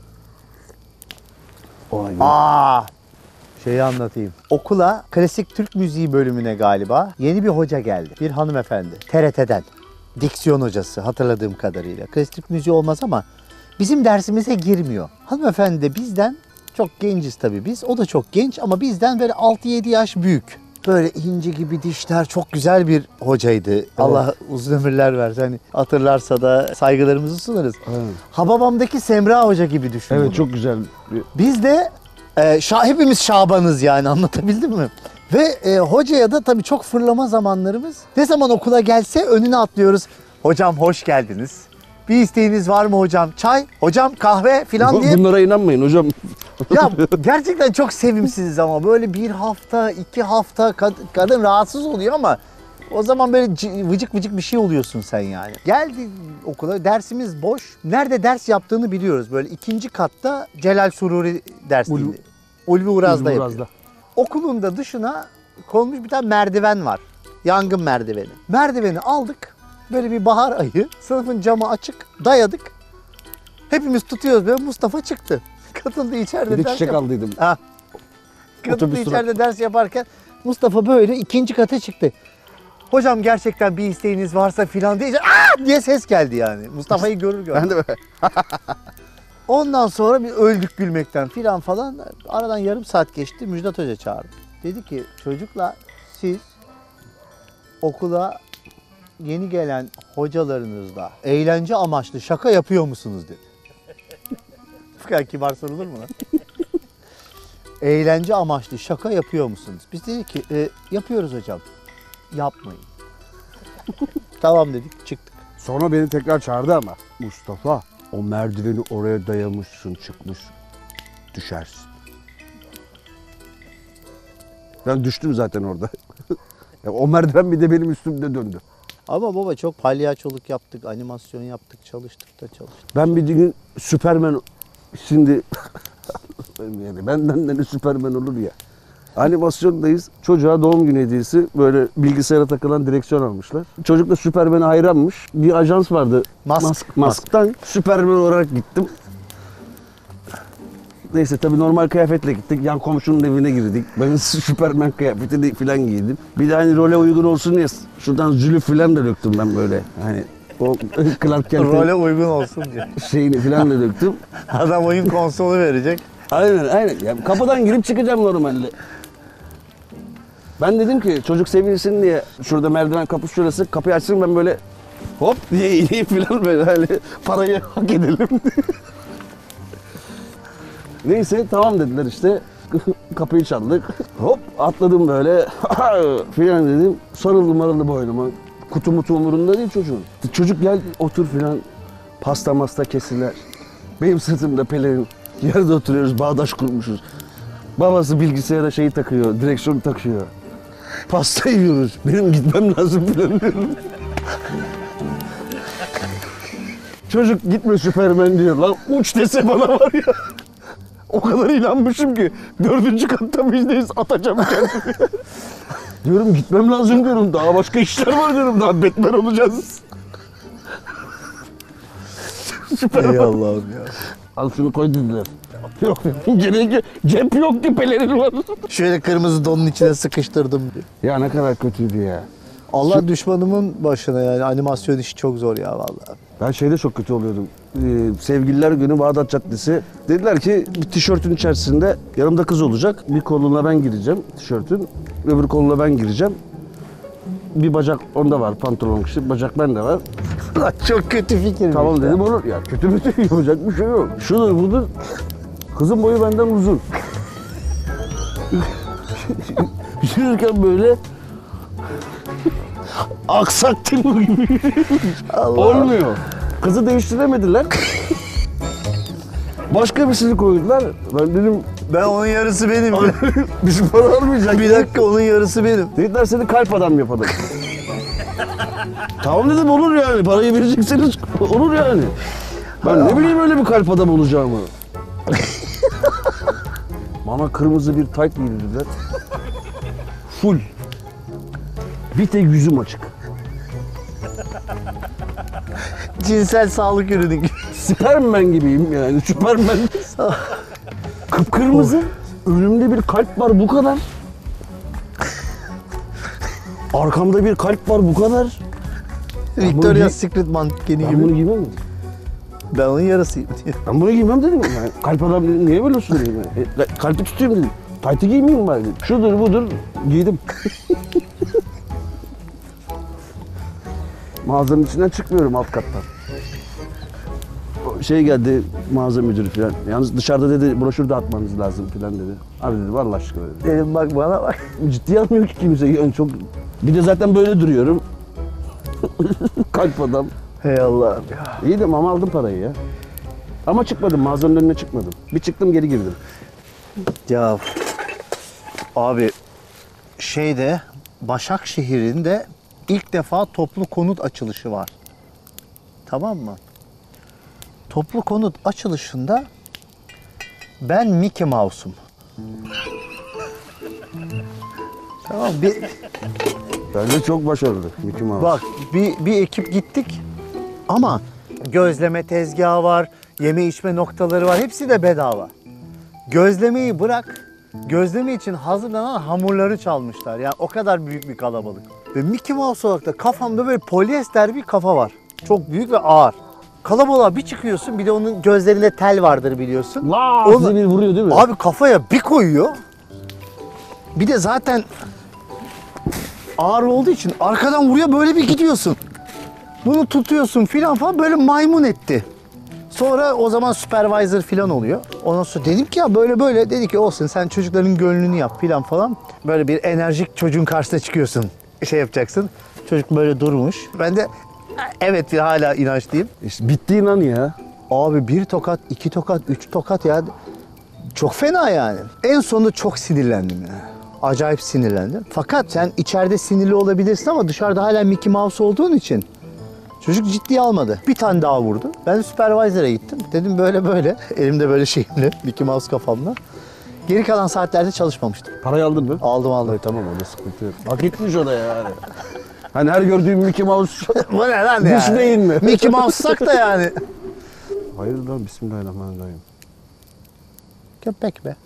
Olay Aa, şeyi anlatayım. Okula klasik Türk müziği bölümüne galiba yeni bir hoca geldi. Bir hanımefendi. T R T'den. Diksiyon hocası hatırladığım kadarıyla. Klasik Türk müziği olmaz ama bizim dersimize girmiyor. Hanımefendi de bizden, çok genciz tabii biz. O da çok genç ama bizden böyle altı yedi yaş büyük. Böyle inci gibi dişler, çok güzel bir hocaydı. Allah uzun ömürler versin. Hani hatırlarsa da saygılarımızı sunarız. Aynen. Hababam'daki Semra Hoca gibi düşün Evet bunu. çok güzel. bir- Biz de e, şa, hepimiz Şaban'ız yani, anlatabildim mi? Ve e, hocaya da tabii çok fırlama zamanlarımız. Ne zaman okula gelse önüne atlıyoruz. Hocam hoş geldiniz. Bir isteğiniz var mı hocam? Çay, hocam kahve filan diye. Bunlara inanmayın hocam. Ya gerçekten çok sevimsiziz ama böyle bir hafta, iki hafta kad- kadın rahatsız oluyor ama o zaman böyle c- vıcık vıcık bir şey oluyorsun sen yani. Geldi okula, dersimiz boş. Nerede ders yaptığını biliyoruz. Böyle ikinci katta Celal Sururi dersliğinde. Ulvi Uraz'da yapıyor. Uraz'da. Okulun da dışına konmuş bir tane merdiven var. Yangın merdiveni. Merdiveni aldık. Böyle bir bahar ayı. Sınıfın camı açık. Dayadık. Hepimiz tutuyoruz böyle. Mustafa çıktı. Katıldı içeride Bir de ders çiçek yap- aldıydım. Ha. Katıldı Otobüs içeride ders yaparken Mustafa böyle ikinci kata çıktı. Hocam gerçekten bir isteğiniz varsa filan diye, aa diye ses geldi yani. Mustafa'yı görür görmez. Ben de böyle. Ondan sonra bir öldük gülmekten filan falan. Aradan yarım saat geçti. Müjdat Hoca çağırdı. Dedi ki çocuklar, siz okula yeni gelen hocalarınızla eğlence amaçlı şaka yapıyor musunuz dedi. Bu kadar kibar sorulur mu lan? Eğlence amaçlı şaka yapıyor musunuz? Biz dedik ki e, yapıyoruz hocam. Yapmayın. Tamam dedik, çıktık. Sonra beni tekrar çağırdı ama. Mustafa, o merdiveni oraya dayamışsın, çıkmış. Düşersin. Ben düştüm zaten orada. Ya o merdiven bir de benim üstümde döndü. Ama baba çok palyaçoluk yaptık, animasyon yaptık, çalıştık da çalıştık. Ben bir gün Süpermen şimdi yani benden de ne Süpermen olur ya. Animasyondayız. Çocuğa doğum günü hediyesi böyle bilgisayara takılan direksiyon almışlar. Çocuk da Süpermen'e hayranmış. Bir ajans vardı. Mask. Mask. Mask'tan Süpermen olarak gittim. Neyse tabii normal kıyafetle gittik. Yan komşunun evine girdik. Ben Süpermen kıyafetini falan giydim. Bir de hani role uygun olsun diye şuradan zülüf falan da döktüm ben böyle. Hani o Clark Kent'in Role uygun olsun diye. şeyini falan da döktüm. Adam oyun konsolu verecek. Aynen aynen. Ya kapıdan girip çıkacağım normalde. Ben dedim ki çocuk sevinsin diye şurada merdiven kapısı şurası, kapıyı açsın ben böyle hop diye ineyim falan böyle hani parayı hak edelim diye. Neyse tamam dediler işte. Kapıyı çaldık. Hop atladım böyle filan dedim. Sarıldı marıldı boynuma. Kutu mutu umurunda değil çocuğun. Çocuk gel otur filan. Pasta masta kesiler. Benim sırtımda pelerin. Yerde oturuyoruz, bağdaş kurmuşuz. Babası bilgisayara şeyi takıyor, direksiyon takıyor. Pasta yiyoruz. Benim gitmem lazım filan diyorum. Çocuk gitme Süpermen diyor. Lan uç dese bana var ya. O kadar inanmışım ki dördüncü katta bizdeyiz, atacağım kendimi. Diyorum gitmem lazım diyorum. Daha başka işler var diyorum. Daha Batman olacağız. Süpermen. Ey Allah'ım ya. Al şunu koy dediler. Yok dedim. Cep yok ki pelerin var. Şöyle kırmızı donun içine sıkıştırdım diye. Ya ne kadar kötüydü ya. Allah düşmanımın başına yani, animasyon işi çok zor ya vallahi. Ben şeyde çok kötü oluyordum. Ee, Sevgililer Günü Bağdat Caddesi. Dediler ki bir tişörtün içerisinde yanımda kız olacak. Bir koluna ben gireceğim tişörtün. Öbür koluna ben gireceğim. Bir bacak onda var pantolon kışı. Bacak bende var. Çok kötü fikir. Tamam dedim olur. Ya kötü mütü yapacak bir şey yok. Şudur budur. Kızın boyu benden uzun. Yürürken böyle Aksak Timur gibi. Olmuyor. Kızı değiştiremediler. Başka birisini koydular. Ben dedim Ben onun yarısı benim. bizim para almayacak. Bir dakika, onun yarısı benim. Dediler seni kalp adam yapalım. Tamam dedim, olur yani. Parayı verecekseniz olur yani. Ben ne bileyim öyle bir kalp adam olacağımı. Bana kırmızı bir tayt giydirdiler. Full. Bir tek yüzüm açık. Cinsel sağlık ürünü gibi. Süpermen gibiyim yani. Süpermen. Kıpkırmızı. Önümde bir kalp var bu kadar. Arkamda bir kalp var bu kadar. Victoria's Secret mankeni Ben bunu gibi. giymem mi? Ben onun yarısıyım diye. Ben bunu giymem dedim. Yani kalp adam dedim, niye böyle söyleyeyim? Yani? E, kalpi tutayım dedim. Taytı giymeyeyim bari dedim. Şudur budur giydim. Mağazanın içinden çıkmıyorum alt kattan. O şey geldi, mağaza müdürü falan. Yalnız dışarıda dedi broşür dağıtmanız lazım falan dedi. Abi dedi vallahi aşkına dedi. Dedim bak bana bak. Ciddiye almıyor ki kimse. Yani çok... Bir de zaten böyle duruyorum. Kalp adam. Hey Allah'ım ya. İyi de ama aldım parayı ya. Ama çıkmadım, mağazanın önüne çıkmadım. Bir çıktım geri girdim. Ya abi şeyde Başakşehir'in de ilk defa toplu konut açılışı var. Tamam mı? Toplu konut açılışında ben Mickey Mouse'um. Tamam bir Bence çok başarılı Mickey Mouse. bak bir, bir ekip gittik ama gözleme tezgahı var, yeme içme noktaları var, hepsi de bedava. Gözlemeyi bırak, gözleme için hazırlanan hamurları çalmışlar. Yani o kadar büyük bir kalabalık. Ve Mickey Mouse olarak da kafamda böyle polyester bir kafa var. Çok büyük ve ağır. Kalabalığa bir çıkıyorsun, bir de onun gözlerinde tel vardır biliyorsun. La Onu- size bir vuruyor değil mi? Abi kafaya bir koyuyor. Bir de zaten ağır olduğu için arkadan vuruyor, böyle bir gidiyorsun. Bunu tutuyorsun filan falan, böyle maymun etti. Sonra o zaman supervisor filan oluyor. Ondan sonra dedim ki ya böyle böyle, dedi ki olsun sen çocukların gönlünü yap filan falan. Böyle bir enerjik çocuğun karşısına çıkıyorsun. Şey yapacaksın. Çocuk böyle durmuş. Ben de evet hala inançlıyım. İşte bittiğin an ya. Abi bir tokat, iki tokat, üç tokat ya. Çok fena yani. En sonunda çok sinirlendim ya. Acayip sinirlendim. Fakat sen içeride sinirli olabilirsin ama dışarıda hala Mickey Mouse olduğun için çocuk ciddiye almadı. Bir tane daha vurdu. Ben de supervisor'a gittim. Dedim böyle böyle. Elimde böyle şeyimle, Mickey Mouse kafamla. Geri kalan saatlerde çalışmamıştım. Parayı aldın mı? Aldım aldım. Ay, tamam orada sıkıntı yok. Hak etmiş o da yani. Hani her gördüğüm Mickey Mouse. Bu ne lan Düş yani? değil mi? Mickey Mouse'sak da yani. Hayır lan, bismillahirrahmanirrahim. Köpek be.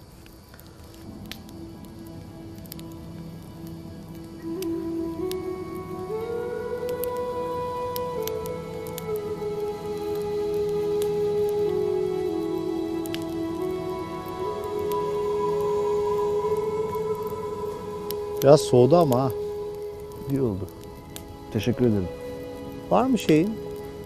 Biraz soğudu ama ha. İyi oldu. Teşekkür ederim. Var mı şeyin?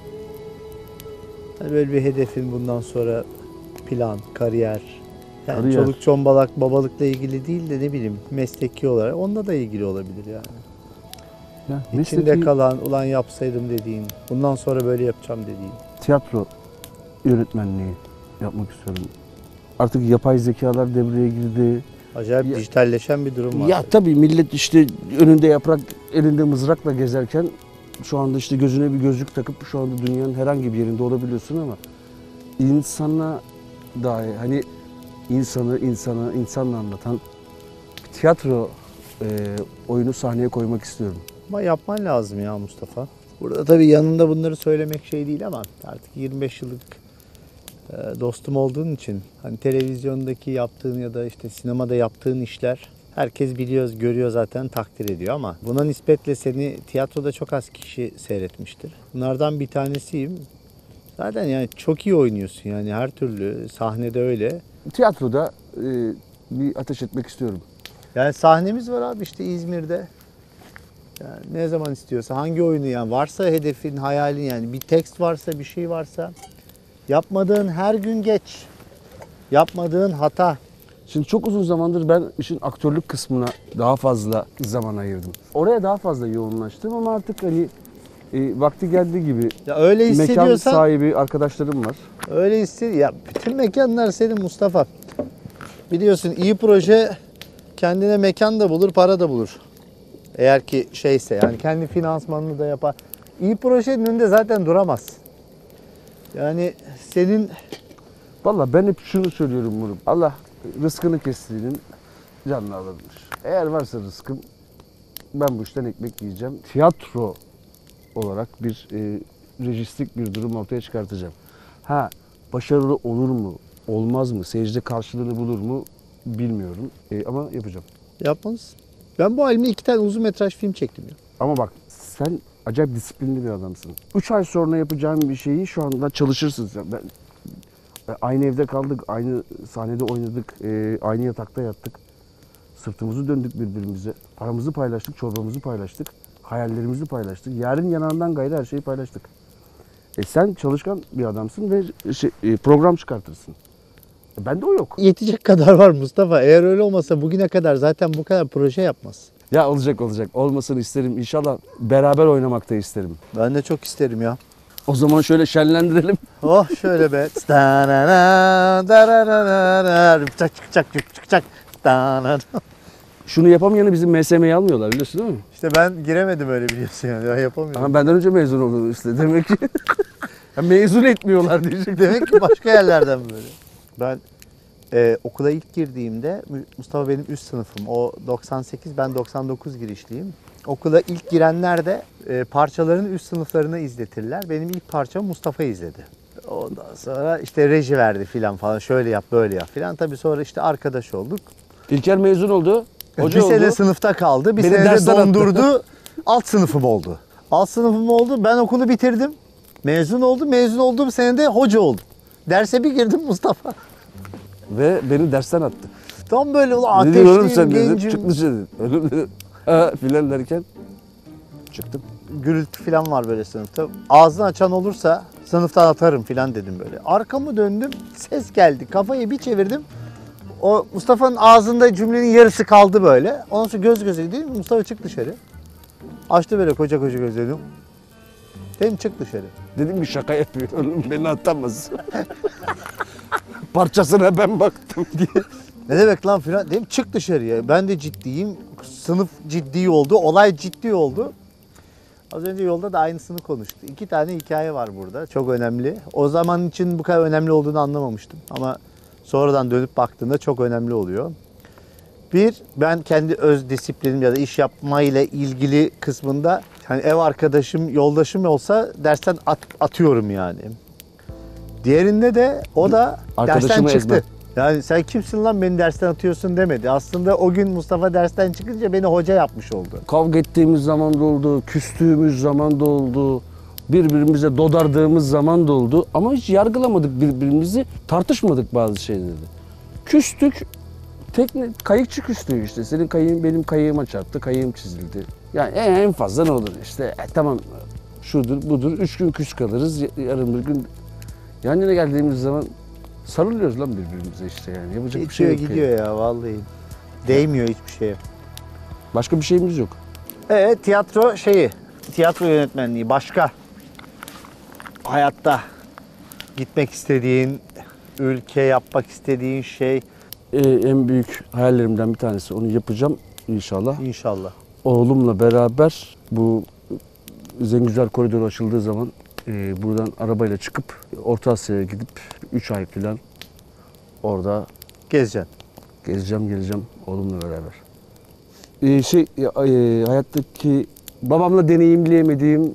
Hani böyle bir hedefin bundan sonra, plan, kariyer. Yani Kariyer. çoluk çombalak babalıkla ilgili değil de ne bileyim mesleki olarak onunla da ilgili olabilir yani. Ya, İçinde mesleki- kalan, ulan yapsaydım dediğin, bundan sonra böyle yapacağım dediğin. tiyatro yönetmenliği yapmak istiyorum. Artık yapay zekalar devreye girdi. Acayip Ya- dijitalleşen bir durum var. Ya tabii millet işte önünde yaprak, elinde mızrakla gezerken şu anda işte gözüne bir gözlük takıp şu anda dünyanın herhangi bir yerinde olabiliyorsun ama insana dair hani insanı insana insanla anlatan tiyatro e, oyunu sahneye koymak istiyorum. Ama yapman lazım ya Mustafa. Burada tabii yanında bunları söylemek şey değil ama artık yirmi beş yıllık e, dostum olduğun için hani televizyondaki yaptığın ya da işte sinemada yaptığın işler herkes biliyor, görüyor zaten, takdir ediyor ama buna nispetle seni tiyatroda çok az kişi seyretmiştir. Bunlardan bir tanesiyim. Zaten yani çok iyi oynuyorsun yani her türlü sahnede öyle. Tiyatroda e, bir ateş etmek istiyorum. Yani sahnemiz var abi işte İzmir'de. Yani ne zaman istiyorsa, hangi oyunu yani varsa hedefin, hayalin yani bir tekst varsa, bir şey varsa yapmadığın her gün geç. Yapmadığın hata, Şimdi çok uzun zamandır ben işin aktörlük kısmına daha fazla zaman ayırdım. Oraya daha fazla yoğunlaştım ama artık hani e, vakti geldiği gibi Ya öyle mekan hissediyorsan sahibi arkadaşlarım var. öyle hissediyor. Ya bütün mekanlar senin Mustafa. Biliyorsun iyi proje kendine mekan da bulur, para da bulur. Eğer ki şeyse yani kendi finansmanını da yapar. İyi projenin önünde zaten duramaz. Yani senin Vallahi ben hep şunu söylüyorum Murat. Allah rızkını kestiğinin canını alırmış. Eğer varsa rızkım ben bu işten ekmek yiyeceğim. Tiyatro olarak bir e, rejistik bir durum ortaya çıkartacağım. Ha başarılı olur mu? Olmaz mı? Seyircide karşılığını bulur mu? Bilmiyorum. E, ama yapacağım. yapmalısın. Ben bu halimle iki tane uzun metraj film çektim ya. Ama bak sen acayip disiplinli bir adamsın. Üç ay sonra yapacağım bir şeyi şu anda çalışırsın sen. Ben, aynı evde kaldık, aynı sahnede oynadık, e, aynı yatakta yattık. Sırtımızı döndük birbirimize. Paramızı paylaştık, çorbamızı paylaştık. Hayallerimizi paylaştık. Yarın yanağından gayrı her şeyi paylaştık. E sen çalışkan bir adamsın ve şey, e, program çıkartırsın. E bende o yok. Yetecek kadar var Mustafa. Eğer öyle olmasa bugüne kadar zaten bu kadar proje yapmaz. Ya olacak olacak. Olmasını isterim. İnşallah beraber oynamak da isterim. Ben de çok isterim ya. O zaman şöyle şenlendirelim. Oh şöyle be. Çıkacak çıkacak çıkacak. Şunu yapamayanı bizim M S M'ye almıyorlar biliyorsun değil mi? İşte ben giremedim öyle biliyorsun yani. Ben yapamıyorum. Ama benden önce mezun oldu işte demek ki. Ya mezun etmiyorlar diyecek. Demek ki başka yerlerden böyle. Ben e, okula ilk girdiğimde Mustafa benim üst sınıfım. O doksan sekiz, ben doksan dokuz girişliyim. Okula ilk girenler de e, parçaların üst sınıflarını izletirler. Benim ilk parçamı Mustafa izledi. Ondan sonra işte reji verdi filan falan. Şöyle yap, böyle yap filan. Tabii sonra işte arkadaş olduk. İlker mezun oldu. Hoca bir oldu. sene sınıfta kaldı. Bir Beni sene de dersten attı. dondurdu. Alt sınıfım oldu. Alt sınıfım oldu. Ben okulu bitirdim. Mezun oldum. Mezun olduğum senede hoca oldum. Derse bir girdim Mustafa. Ve beni dersten attı. Tam böyle ulan Ne diyorsun oğlum ateşliyim, sen dedi. gencim. Çık dışarı dedi. Öyle mi dedi. Ha filan derken çıktım. Gürültü falan var böyle sınıfta. Ağzını açan olursa sınıftan atarım falan dedim böyle. Arkamı döndüm. Ses geldi. Kafayı bir çevirdim. O Mustafa'nın ağzında cümlenin yarısı kaldı böyle. Ondan sonra göz göze değil mi? Mustafa çık dışarı. Açtı böyle koca koca gözlerini. Dedim çık dışarı. Dedim ki şaka yapıyor oğlum beni atamaz. Parçasına ben baktım diye. Ne demek lan filan dedim çık dışarıya. Ben de ciddiyim. Sınıf ciddi oldu. Olay ciddi oldu. Az önce yolda da aynısını konuştuk. İki tane hikaye var burada. Çok önemli. O zaman için bu kadar önemli olduğunu anlamamıştım. Ama sonradan dönüp baktığımda çok önemli oluyor. Bir, ben kendi öz disiplinim ya da iş yapmayla ilgili kısmında hani ev arkadaşım, yoldaşım olsa dersten at, atıyorum yani. Diğerinde de o da dersten Arkadaşımı çıktı. ezmem. Yani sen kimsin lan beni dersten atıyorsun demedi. Aslında o gün Mustafa dersten çıkınca beni hoca yapmış oldu. Kavga ettiğimiz zaman da oldu, küstüğümüz zaman da oldu, birbirimize dodardığımız zaman da oldu. Ama hiç yargılamadık birbirimizi, tartışmadık bazı şeyleri. Küstük, tekne, kayıkçı küstü işte. Senin kayığın benim kayığıma çarptı, kayığım çizildi. Yani en fazla ne olur işte, e, tamam şudur budur, üç gün küs kalırız, yarın bir gün yan yana geldiğimiz zaman sarılıyoruz lan birbirimize işte yani. Yapacak bir şey Geçiyor yok. gidiyor yani. ya vallahi. Değmiyor hiçbir şeye. Başka bir şeyimiz yok. Evet tiyatro şeyi, tiyatro yönetmenliği başka. Hayatta gitmek istediğin, ülke yapmak istediğin şey Ee, en büyük hayallerimden bir tanesi. Onu yapacağım inşallah. inşallah. Oğlumla beraber bu Zengüzar koridoru açıldığı zaman e, buradan arabayla çıkıp Orta Asya'ya gidip üç ay falan orada Gezeceksin. gezeceğim geleceğim oğlumla beraber. Ee, şey e, e, hayattaki babamla deneyimleyemediğim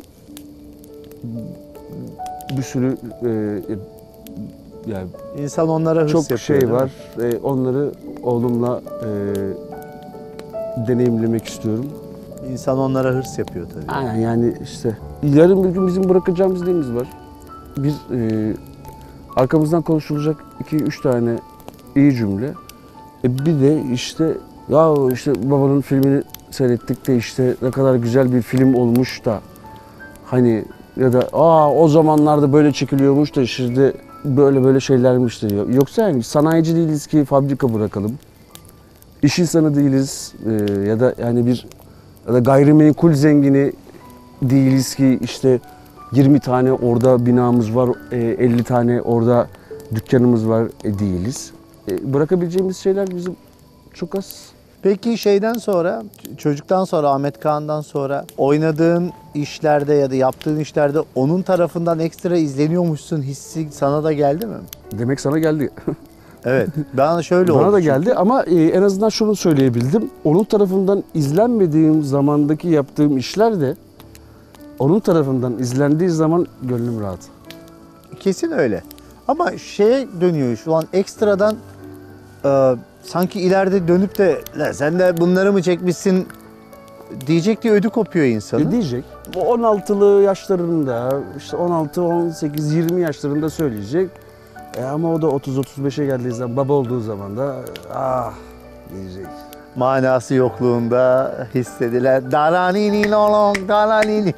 bir sürü e, yani İnsan onlara hırs çok yapıyor. şey değil mi? var. E, onları oğlumla e, deneyimlemek istiyorum. İnsan onlara hırs yapıyor tabii. Aynen yani işte yarın bir gün bizim bırakacağımız neyimiz var? Bir e, arkamızdan konuşulacak iki üç tane iyi cümle. E, bir de işte ya işte babanın filmini seyrettik de işte ne kadar güzel bir film olmuş da hani ya da aa o zamanlarda böyle çekiliyormuş da şimdi böyle böyle şeylermiş diyor. Yoksa yani sanayici değiliz ki fabrika bırakalım. İş insanı değiliz e, ya da yani bir ya da gayrimenkul zengini değiliz ki işte yirmi tane orada binamız var, e, elli tane orada dükkanımız var e, değiliz. E, bırakabileceğimiz şeyler bizim çok az. Peki şeyden sonra, çocuktan sonra, Ahmet Kaan'dan sonra oynadığın işlerde ya da yaptığın işlerde onun tarafından ekstra izleniyormuşsun hissi sana da geldi mi? Demek sana geldi. Evet. Bana şöyle oldu. Bana da çünkü. geldi ama e, en azından şunu söyleyebildim. Onun tarafından izlenmediğim zamandaki yaptığım işler de onun tarafından izlendiği zaman gönlüm rahat. Kesin öyle. Ama şeye dönüyor şu an ekstradan e, sanki ileride dönüp de "La sen de bunları mı çekmişsin" diyecek diye ödü kopuyor insanın. E diyecek. Bu on altılı yaşlarında, işte on altı, on sekiz, yirmi yaşlarında söyleyecek. E ama o da otuz otuz beşe geldiği zaman, baba olduğu zaman da ah diyecek. Manası yokluğunda hissedilen daranini lolong daranini.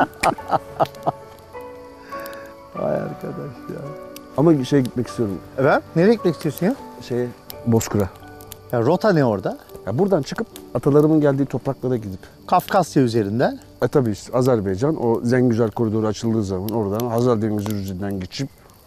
Vay arkadaş ya. Ama şeye gitmek istiyorum. Evet. Nereye gitmek istiyorsun ya? Şeye, Bozkır'a. Ya rota ne orada? Ya buradan çıkıp atalarımın geldiği topraklara gidip. Kafkasya üzerinden. E tabii işte Azerbaycan o Zengüzel koridoru açıldığı zaman oradan Hazar Denizi üzerinden geçip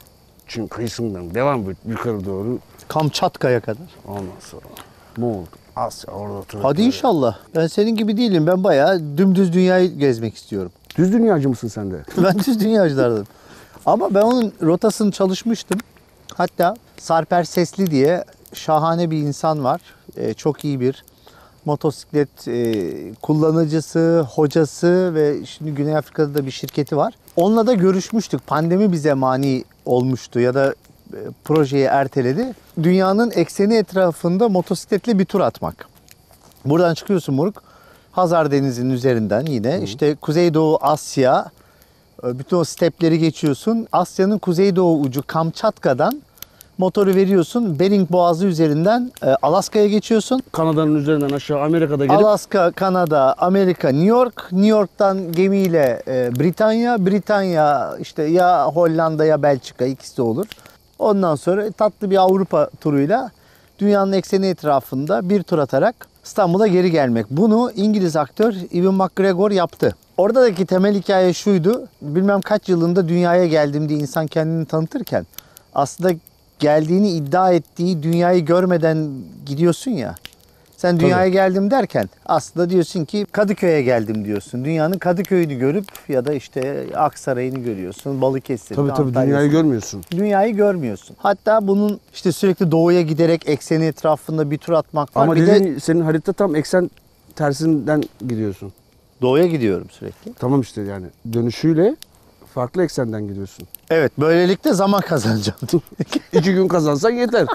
Çin kıyısından devam edip yukarı doğru Kamçatka'ya kadar. ondan sonra Moğol, Asya orada oturup. Hadi inşallah. Ben senin gibi değilim. Ben bayağı dümdüz dünyayı gezmek istiyorum. Düz dünyacı mısın sen de? Ben düz dünyacılardım. Ama ben onun rotasını çalışmıştım. Hatta Sarper Sesli diye şahane bir insan var. Ee, çok iyi bir motosiklet e, kullanıcısı, hocası ve şimdi Güney Afrika'da da bir şirketi var. Onunla da görüşmüştük. Pandemi bize mani olmuştu ya da e, projeyi erteledi. Dünyanın ekseni etrafında motosikletle bir tur atmak. Buradan çıkıyorsun Moruk. Hazar Denizi'nin üzerinden yine işte Kuzeydoğu Asya, bütün o stepleri geçiyorsun. Asya'nın kuzeydoğu ucu Kamçatka'dan motoru veriyorsun. Bering Boğazı üzerinden e, Alaska'ya geçiyorsun. Kanada'nın üzerinden aşağı Amerika'da gelip Alaska, Kanada, Amerika, New York. New York'tan gemiyle e, Britanya. Britanya işte ya Hollanda ya Belçika, ikisi de olur. Ondan sonra tatlı bir Avrupa turuyla dünyanın ekseni etrafında bir tur atarak İstanbul'a geri gelmek. Bunu İngiliz aktör Ewan McGregor yaptı. Oradaki temel hikaye şuydu. Bilmem kaç yılında dünyaya geldim diye insan kendini tanıtırken aslında geldiğini iddia ettiği dünyayı görmeden gidiyorsun ya. Sen dünyaya geldim derken aslında diyorsun ki Kadıköy'e geldim diyorsun. Dünyanın Kadıköy'ünü görüp ya da işte Aksaray'ını görüyorsun, Balıkesir'i, tabii tabii Antalya'sı. dünyayı görmüyorsun. Dünyayı görmüyorsun. Hatta bunun işte sürekli doğuya giderek ekseni etrafında bir tur atmak var. Ama bir dediğin, de senin harita tam eksen tersinden gidiyorsun. doğuya gidiyorum sürekli. Tamam işte yani dönüşüyle farklı eksenden gidiyorsun. Evet, böylelikle zaman kazanacağım. İki gün kazansan yeter.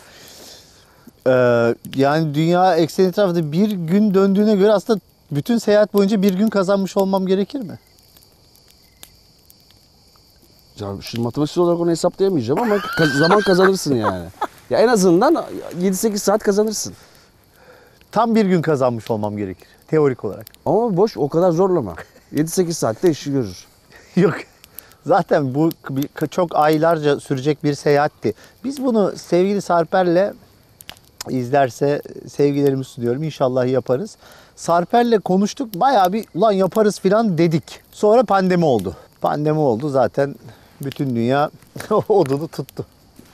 Ee, yani dünya ekseni etrafında bir gün döndüğüne göre aslında bütün seyahat boyunca bir gün kazanmış olmam gerekir mi? Ya şimdi matematiksel olarak onu hesaplayamayacağım ama kaz- zaman kazanırsın yani. Ya en azından yedi sekiz saat kazanırsın. Tam bir gün kazanmış olmam gerekir teorik olarak. Ama boş o kadar zorlama. yedi sekiz saatte işi görür. Yok. Zaten bu bir- çok aylarca sürecek bir seyahatti. Biz bunu sevgili Sarper'le izlerse sevgilerimi sunuyorum. İnşallah yaparız. Sarper'le konuştuk. Bayağı bir ulan yaparız filan dedik. Sonra pandemi oldu. Pandemi oldu zaten bütün dünya odunu tuttu.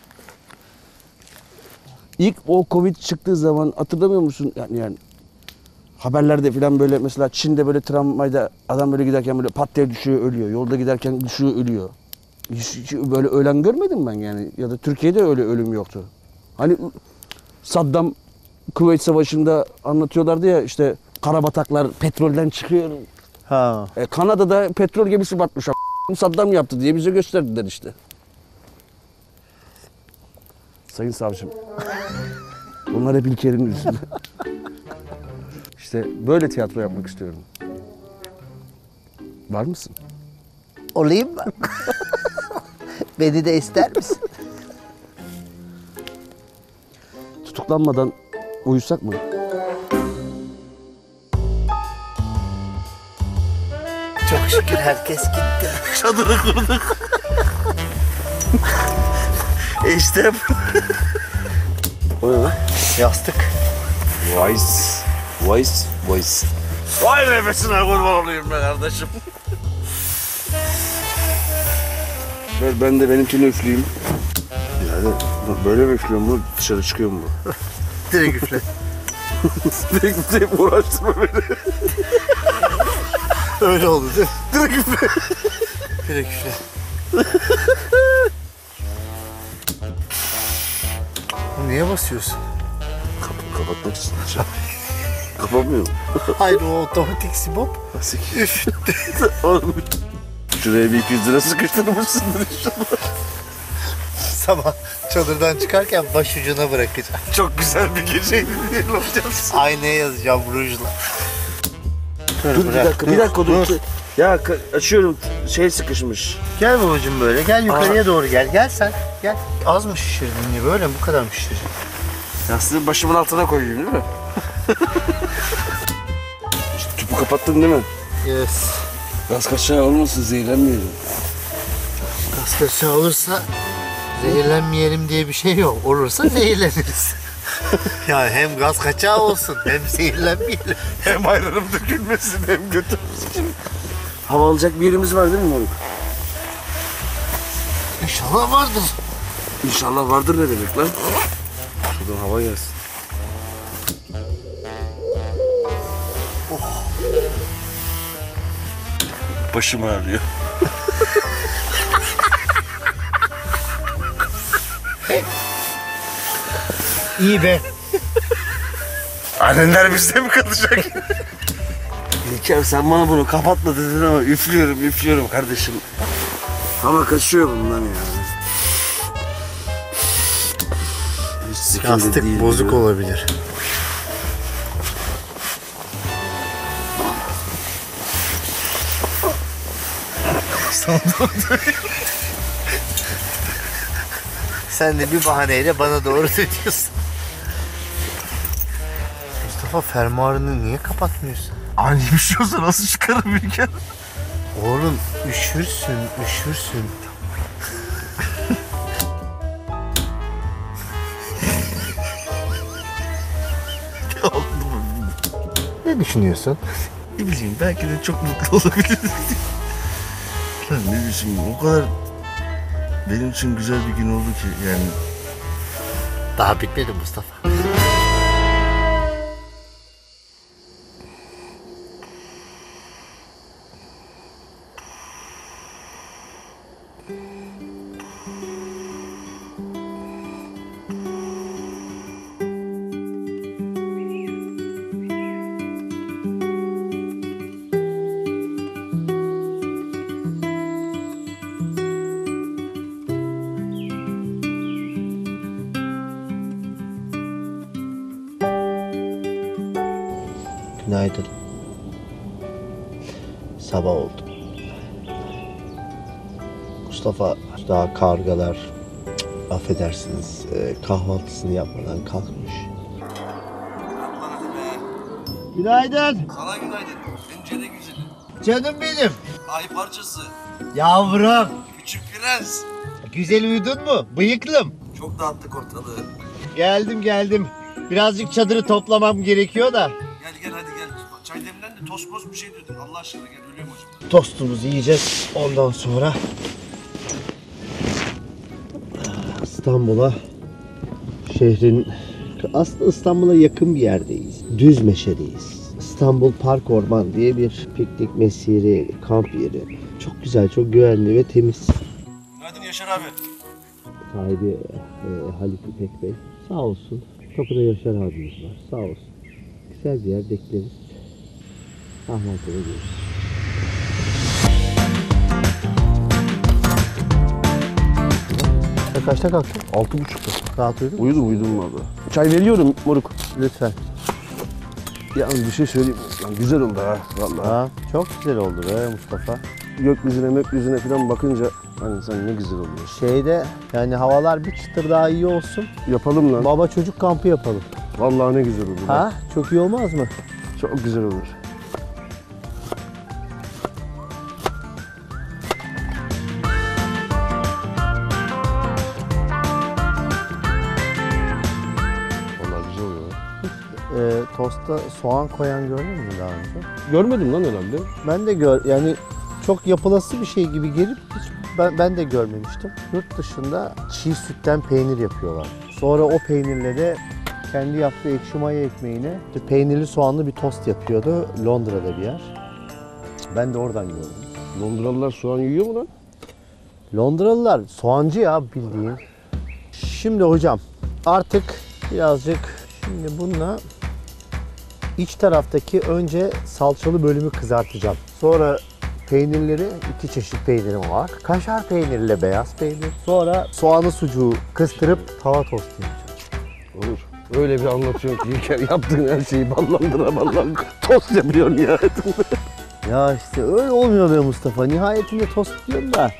İlk o Covid çıktığı zaman hatırlamıyor musun? Yani, yani haberlerde falan böyle mesela Çin'de böyle tramvayda adam böyle giderken böyle pat diye düşüyor ölüyor. Yolda giderken düşüyor ölüyor. Hiç, hiç böyle ölen görmedim ben yani. Ya da Türkiye'de öyle ölüm yoktu. Hani Saddam Kuveyt Savaşı'nda anlatıyorlardı ya işte karabataklar petrolden çıkıyor. Ha. E, Kanada'da petrol gemisi batmış. Saddam yaptı diye bize gösterdiler işte. Sayın savcım. Bunlar hep İlker'in yüzünden. İşte böyle tiyatro yapmak istiyorum. Var mısın? Olayım mı? Beni de ister misin? Tutuklanmadan uyusak mı? Çok şükür herkes gitti. Çadırı kurduk. E işte o ne lan? Yastık. Voice. Voice. Voice. Vay nefesine kurban olayım be kardeşim. Ver ben de benimkini üfleyeyim. Yani böyle mi üflüyorum bu? Dışarı çıkıyor mu bu? Direkt üfle. Direkt üfleyip uğraştırma beni. Öyle oldu değil mi? Direkt üfle. Direkt üfle. Niye basıyorsun? Kapı kapatmak için. Kapatmıyorum. Hayır, o otomatik sibop. Nasıl ki? Üf. Oğlum. Şuraya bir iki yüz lira sıkıştırmışsındır inşallah. Sabah çadırdan çıkarken başucuna bırakacağım. Çok güzel bir geceydi diye olacağız. Aynaya yazacağım rujla. Dur bir dakika, bir dakika dur. dur. Ya ka- açıyorum, şey sıkışmış. Gel babacığım böyle, gel yukarıya doğru gel. Gel sen, gel. Az mı şişirdin ya, böyle mi? Bu kadar mı şişirdin? Yastığı başımın altına koyayım değil mi? İşte tüpü kapattın değil mi? Yes. Gaz kaçağı olmasın, zehirlenmeyelim. Gaz kaçağı olursa zehirlenmeyelim diye bir şey yok. Olursa zehirleniriz. Yani hem gaz kaçağı olsun hem zehirlenmeyelim. Hem ayranım dökülmesin hem götürmesin. Hava alacak bir yerimiz var değil mi moruk? İnşallah vardır. İnşallah vardır ne demek lan? Şuradan hava gelsin. Oh. Başım ağrıyor. İyi be. Annenler bizde mi kalacak? İlker sen bana bunu kapatma dedin ama üflüyorum üflüyorum kardeşim. Ama kaçıyor bundan ya. Hiç Yastık değil bozuk diyor. olabilir. Sen de bir bahaneyle bana doğru dönüyorsun. Mustafa, fermuarını niye kapatmıyorsun? Ani bir şey olsa nasıl çıkarım İlker? Oğlum üşürsün, üşürsün. Ne düşünüyorsun? Ne bileyim belki de çok mutlu olabiliriz. Lan ne biçim o kadar benim için güzel bir gün oldu ki yani. Daha bitmedi Mustafa. Günaydın. Sabah oldu. Mustafa daha kargalar, cık, affedersiniz, e, kahvaltısını yapmadan kalkmış. Günaydın. Sana günaydın. Pencere güzeli. Canım benim. Ay parçası. Yavrum. Küçük prens. Güzel uyudun mu? Bıyıklım. Çok dağıttık ortalığı. Geldim geldim. Birazcık çadırı toplamam gerekiyor da. Gel gel hadi gel. Çay demlendi toz boz bir şey diyordun. Allah aşkına gel ölüyorum hocam. Tostumuzu yiyeceğiz. Ondan sonra İstanbul'a, şehrin aslında İstanbul'a yakın bir yerdeyiz. Düzmeşe'deyiz. İstanbul Park Orman diye bir piknik mesire, kamp yeri. Çok güzel, çok güvenli ve temiz. Günaydın Yaşar abi. Sahibi e, Halit İpek Bey. Sağ olsun. Kapıda Yaşar abimiz var. Sağ olsun. Güzel bir yer, bekleriz. Kahvaltıda görüşürüz. Sen kaçta kalktın? Altı buçukta. Rahat uyudun mu? Uyudum uyudum valla. Çay veriyorum moruk. Lütfen. Yalnız bir şey söyleyeyim. Lan güzel oldu ha valla. Ha, çok güzel oldu be Mustafa. Gökyüzüne gökyüzüne falan bakınca hani sen ne güzel oluyorsun. Şeyde yani havalar bir çıtır daha iyi olsun. Yapalım lan. Baba çocuk kampı yapalım. Vallahi ne güzel olur. Ha? Çok iyi olmaz mı? Çok güzel olur. tosta soğan koyan gördün mü daha önce? Görmedim lan herhalde. Ben de gör yani çok yapılası bir şey gibi gelip hiç ben, ben de görmemiştim. Yurt dışında çiğ sütten peynir yapıyorlar. Sonra o peynirleri kendi yaptığı ekşi maya ekmeğine işte peynirli soğanlı bir tost yapıyordu Londra'da bir yer. Ben de oradan gördüm. Londralılar soğan yiyor mu lan? Londralılar soğancı ya bildiğin. Şimdi hocam artık birazcık şimdi bununla iç taraftaki önce salçalı bölümü kızartacağım. Sonra peynirleri iki çeşit peynirim var. Kaşar peynirle beyaz peynir. Sonra soğanı sucuğu kıstırıp tava tostu yapacağım. Olur. Öyle bir anlatıyorsun ki İlker yaptığın her şeyi ballandıra ballandıra tost yapıyorsun ya. Ya işte öyle olmuyor be Mustafa. Nihayetinde tost diyorum da.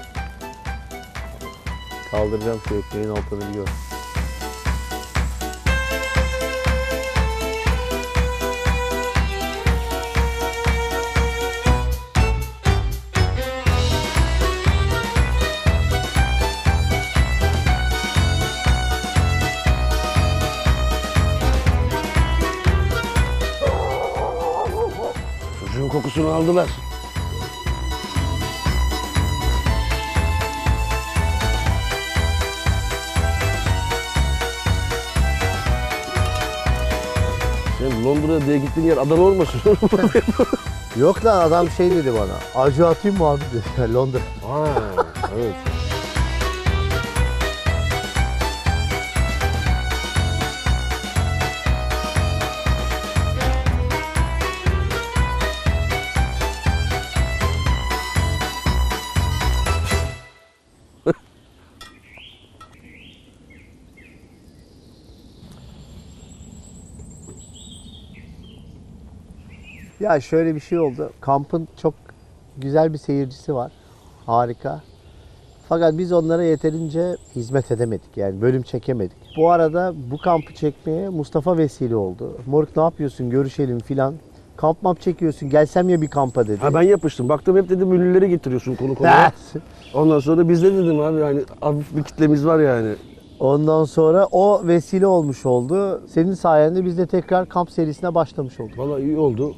Kaldıracağım şu ekmeğin altını biliyorum. Çocuğun kokusunu aldılar. Sen Londra'ya diye gittiğin yer Adana olmasın? Yok lan adam şey dedi bana. Acı atayım mı abi dedi. Londra. Ha, evet. Ya şöyle bir şey oldu. Kampın çok güzel bir seyircisi var. Harika. Fakat biz onlara yeterince hizmet edemedik. Yani bölüm çekemedik. Bu arada bu kampı çekmeye Mustafa vesile oldu. Moruk ne yapıyorsun görüşelim filan. Kamp map çekiyorsun gelsem ya bir kampa dedi. Ha ben yapıştım. Baktım hep dedim ünlüleri getiriyorsun konu konuya. Ondan sonra biz de dedim abi hani hafif bir kitlemiz var yani. Ondan sonra o vesile olmuş oldu. Senin sayende biz de tekrar kamp serisine başlamış olduk. Vallahi iyi oldu.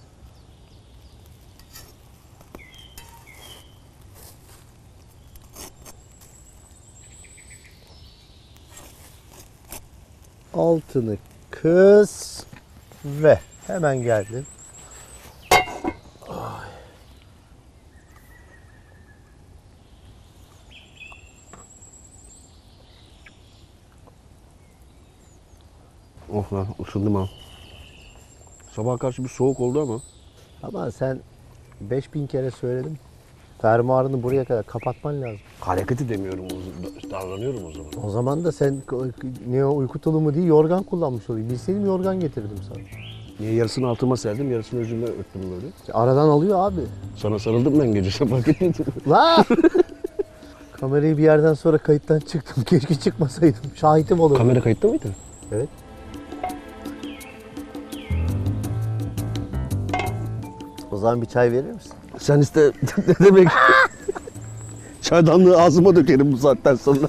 Altını kıs ve hemen geldim. Ay. Oh lan ısındım ha. Sabah karşı bir soğuk oldu ama. Ama sen beş bin kere söyledim. Fermuarını buraya kadar kapatman lazım. Hareketi demiyorum, o- davranıyorum o zaman. O zaman da sen ne o uyku tulumu değil yorgan kullanmış olayım. Bilseydim yorgan getirdim sana. Niye yarısını altıma serdim, yarısını özüme örttüm böyle. Aradan alıyor abi. Sana sarıldım ben gece, sen fark etmedin mi? La! Kamerayı bir yerden sonra kayıttan çıktım. Keşke çıkmasaydım. Şahitim olur. Kamera kayıtta mıydı? Evet. O zaman bir çay verir misin? Sen iste ne demek? Çaydanlığı ağzıma dökerim bu saatten sonra.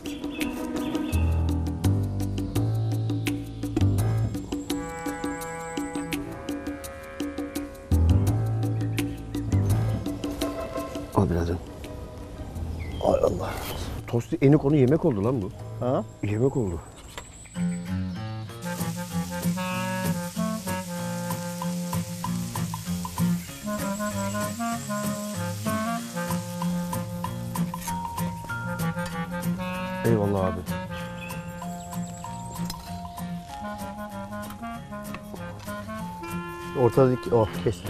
Al birader. Ay Allah. Tosti eni konu yemek oldu lan bu. Ha? Yemek oldu. Eyvallah abi. Ortadaki oh kestim.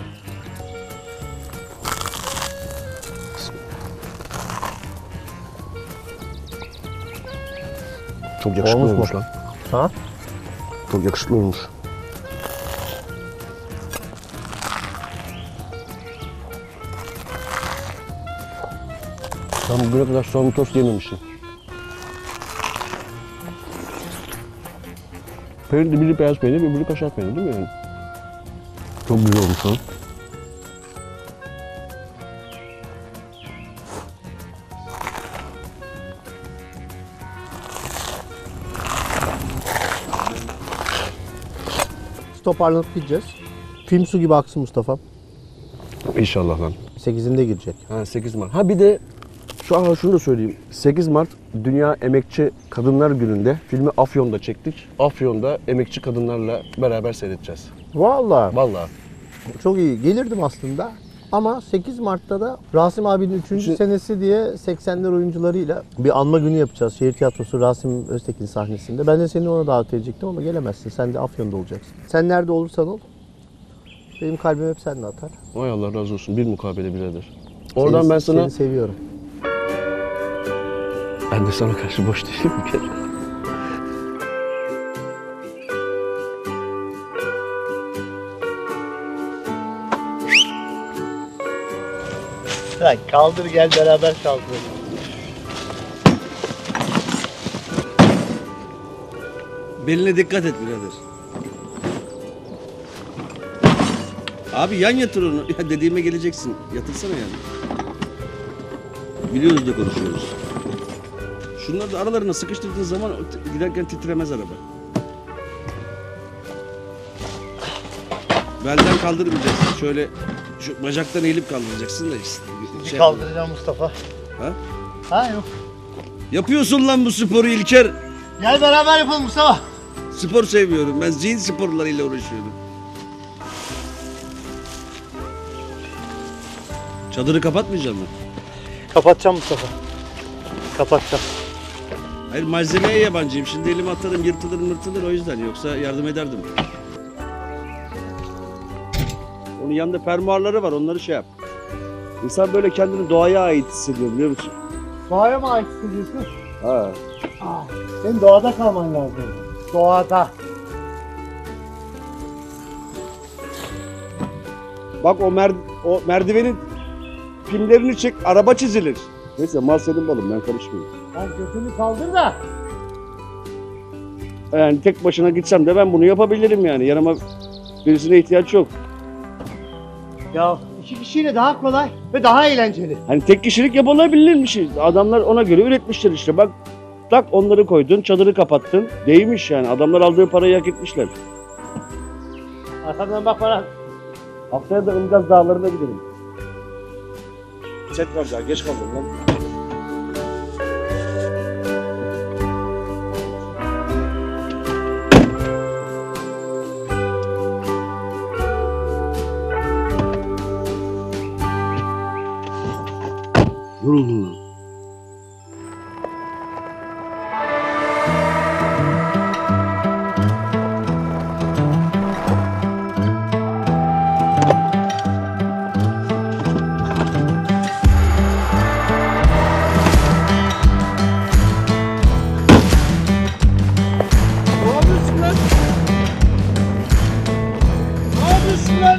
Çok yakışıklı Olmuş mu? olmuş lan. Ha? Çok yakışıklı olmuş. Ben bugüne kadar soğanlı tost yememiştim. Peynir, biri beyaz peynir, biri kaşar peynir değil mi yani? Çok güzel olmuş lan. toparlanıp gideceğiz. Film su gibi aksın Mustafa. İnşallah lan. sekizinde girecek. Ha sekiz Mart. Ha bir de şu an şunu da söyleyeyim. sekiz Mart Dünya Emekçi Kadınlar Günü'nde filmi Afyon'da çektik. Afyon'da emekçi kadınlarla beraber seyredeceğiz. Vallahi Vallahi. çok iyi. Gelirdim aslında. Ama sekiz Mart'ta da Rasim abinin üçüncü Şu- senesi diye seksenler oyuncularıyla bir anma günü yapacağız. Şehir Tiyatrosu Rasim Öztekin sahnesinde. Ben de seni ona davet edecektim ama gelemezsin. Sen de Afyon'da olacaksın. Sen nerede olursan ol. Benim kalbim hep seninle atar. Vay Allah razı olsun. Bir mukabele birader. Oradan Seni- ben sana... Seni seviyorum. Ben de sana karşı boş değilim bir kere. Lan kaldır gel beraber kaldır. Beline dikkat et birader. Abi yan yatır onu. Ya dediğime geleceksin. Yatırsana yani. Biliyoruz da konuşuyoruz. Şunları da aralarına sıkıştırdığın zaman giderken titremez araba. Belden kaldırmayacaksın. Şöyle şu bacaktan eğilip kaldıracaksın da işte. Şey Kaldıracağım Mustafa. Ha? Ha yok. Yapıyorsun lan bu sporu İlker. Gel beraber yapalım Mustafa. Spor sevmiyorum. Ben zihin sporlarıyla uğraşıyorum. Çadırı kapatmayacak mı? Kapatacağım Mustafa. Kapatacağım. Hayır malzemeye yabancıyım. Şimdi elimi atarım yırtılır mırtılır o yüzden. Yoksa yardım ederdim. Onun yanında fermuarları var. Onları şey yap. İnsan böyle kendini doğaya ait hissediyor biliyor musun? Doğaya mı ait hissediyorsun? Ha. Senin doğada kalman lazım. Doğada. Bak o, mer o merdivenin filmlerini çek. Araba çizilir. Neyse mal senin malım ben karışmıyorum. Sen götünü kaldır da. Yani tek başına gitsem de ben bunu yapabilirim yani. Yanıma birisine ihtiyaç yok. Ya iki kişiyle daha kolay ve daha eğlenceli. Hani tek kişilik yapılabilir bir şey. Adamlar ona göre üretmişler işte. Bak tak onları koydun, çadırı kapattın. Değmiş yani. Adamlar aldığı parayı hak etmişler. Arkamdan bak bana. Haftaya da Ilgaz Dağları'na gidelim. Set var daha geç kaldım lan. Yoruldum lan. Ne yapıyorsun lan? Ne yapıyorsun lan?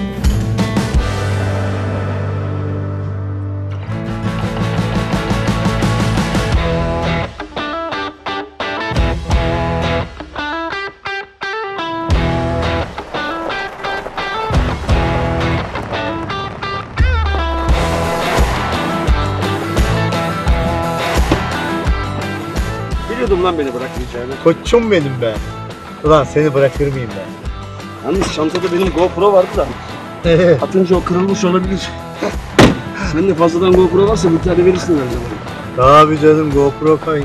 Biliyordum lan beni bırakmayacağını. Koçum benim be. Ulan seni bırakır mıyım ben? Yalnız çantada benim GoPro vardı da atınca o kırılmış olabilir. Sen de fazladan GoPro varsa bir tane verirsin herhalde bana. Tabii canım GoPro kaynıyor.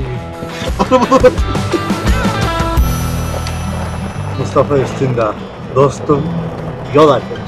Mustafa Üstündağ. Dostum, yol arkadaşım.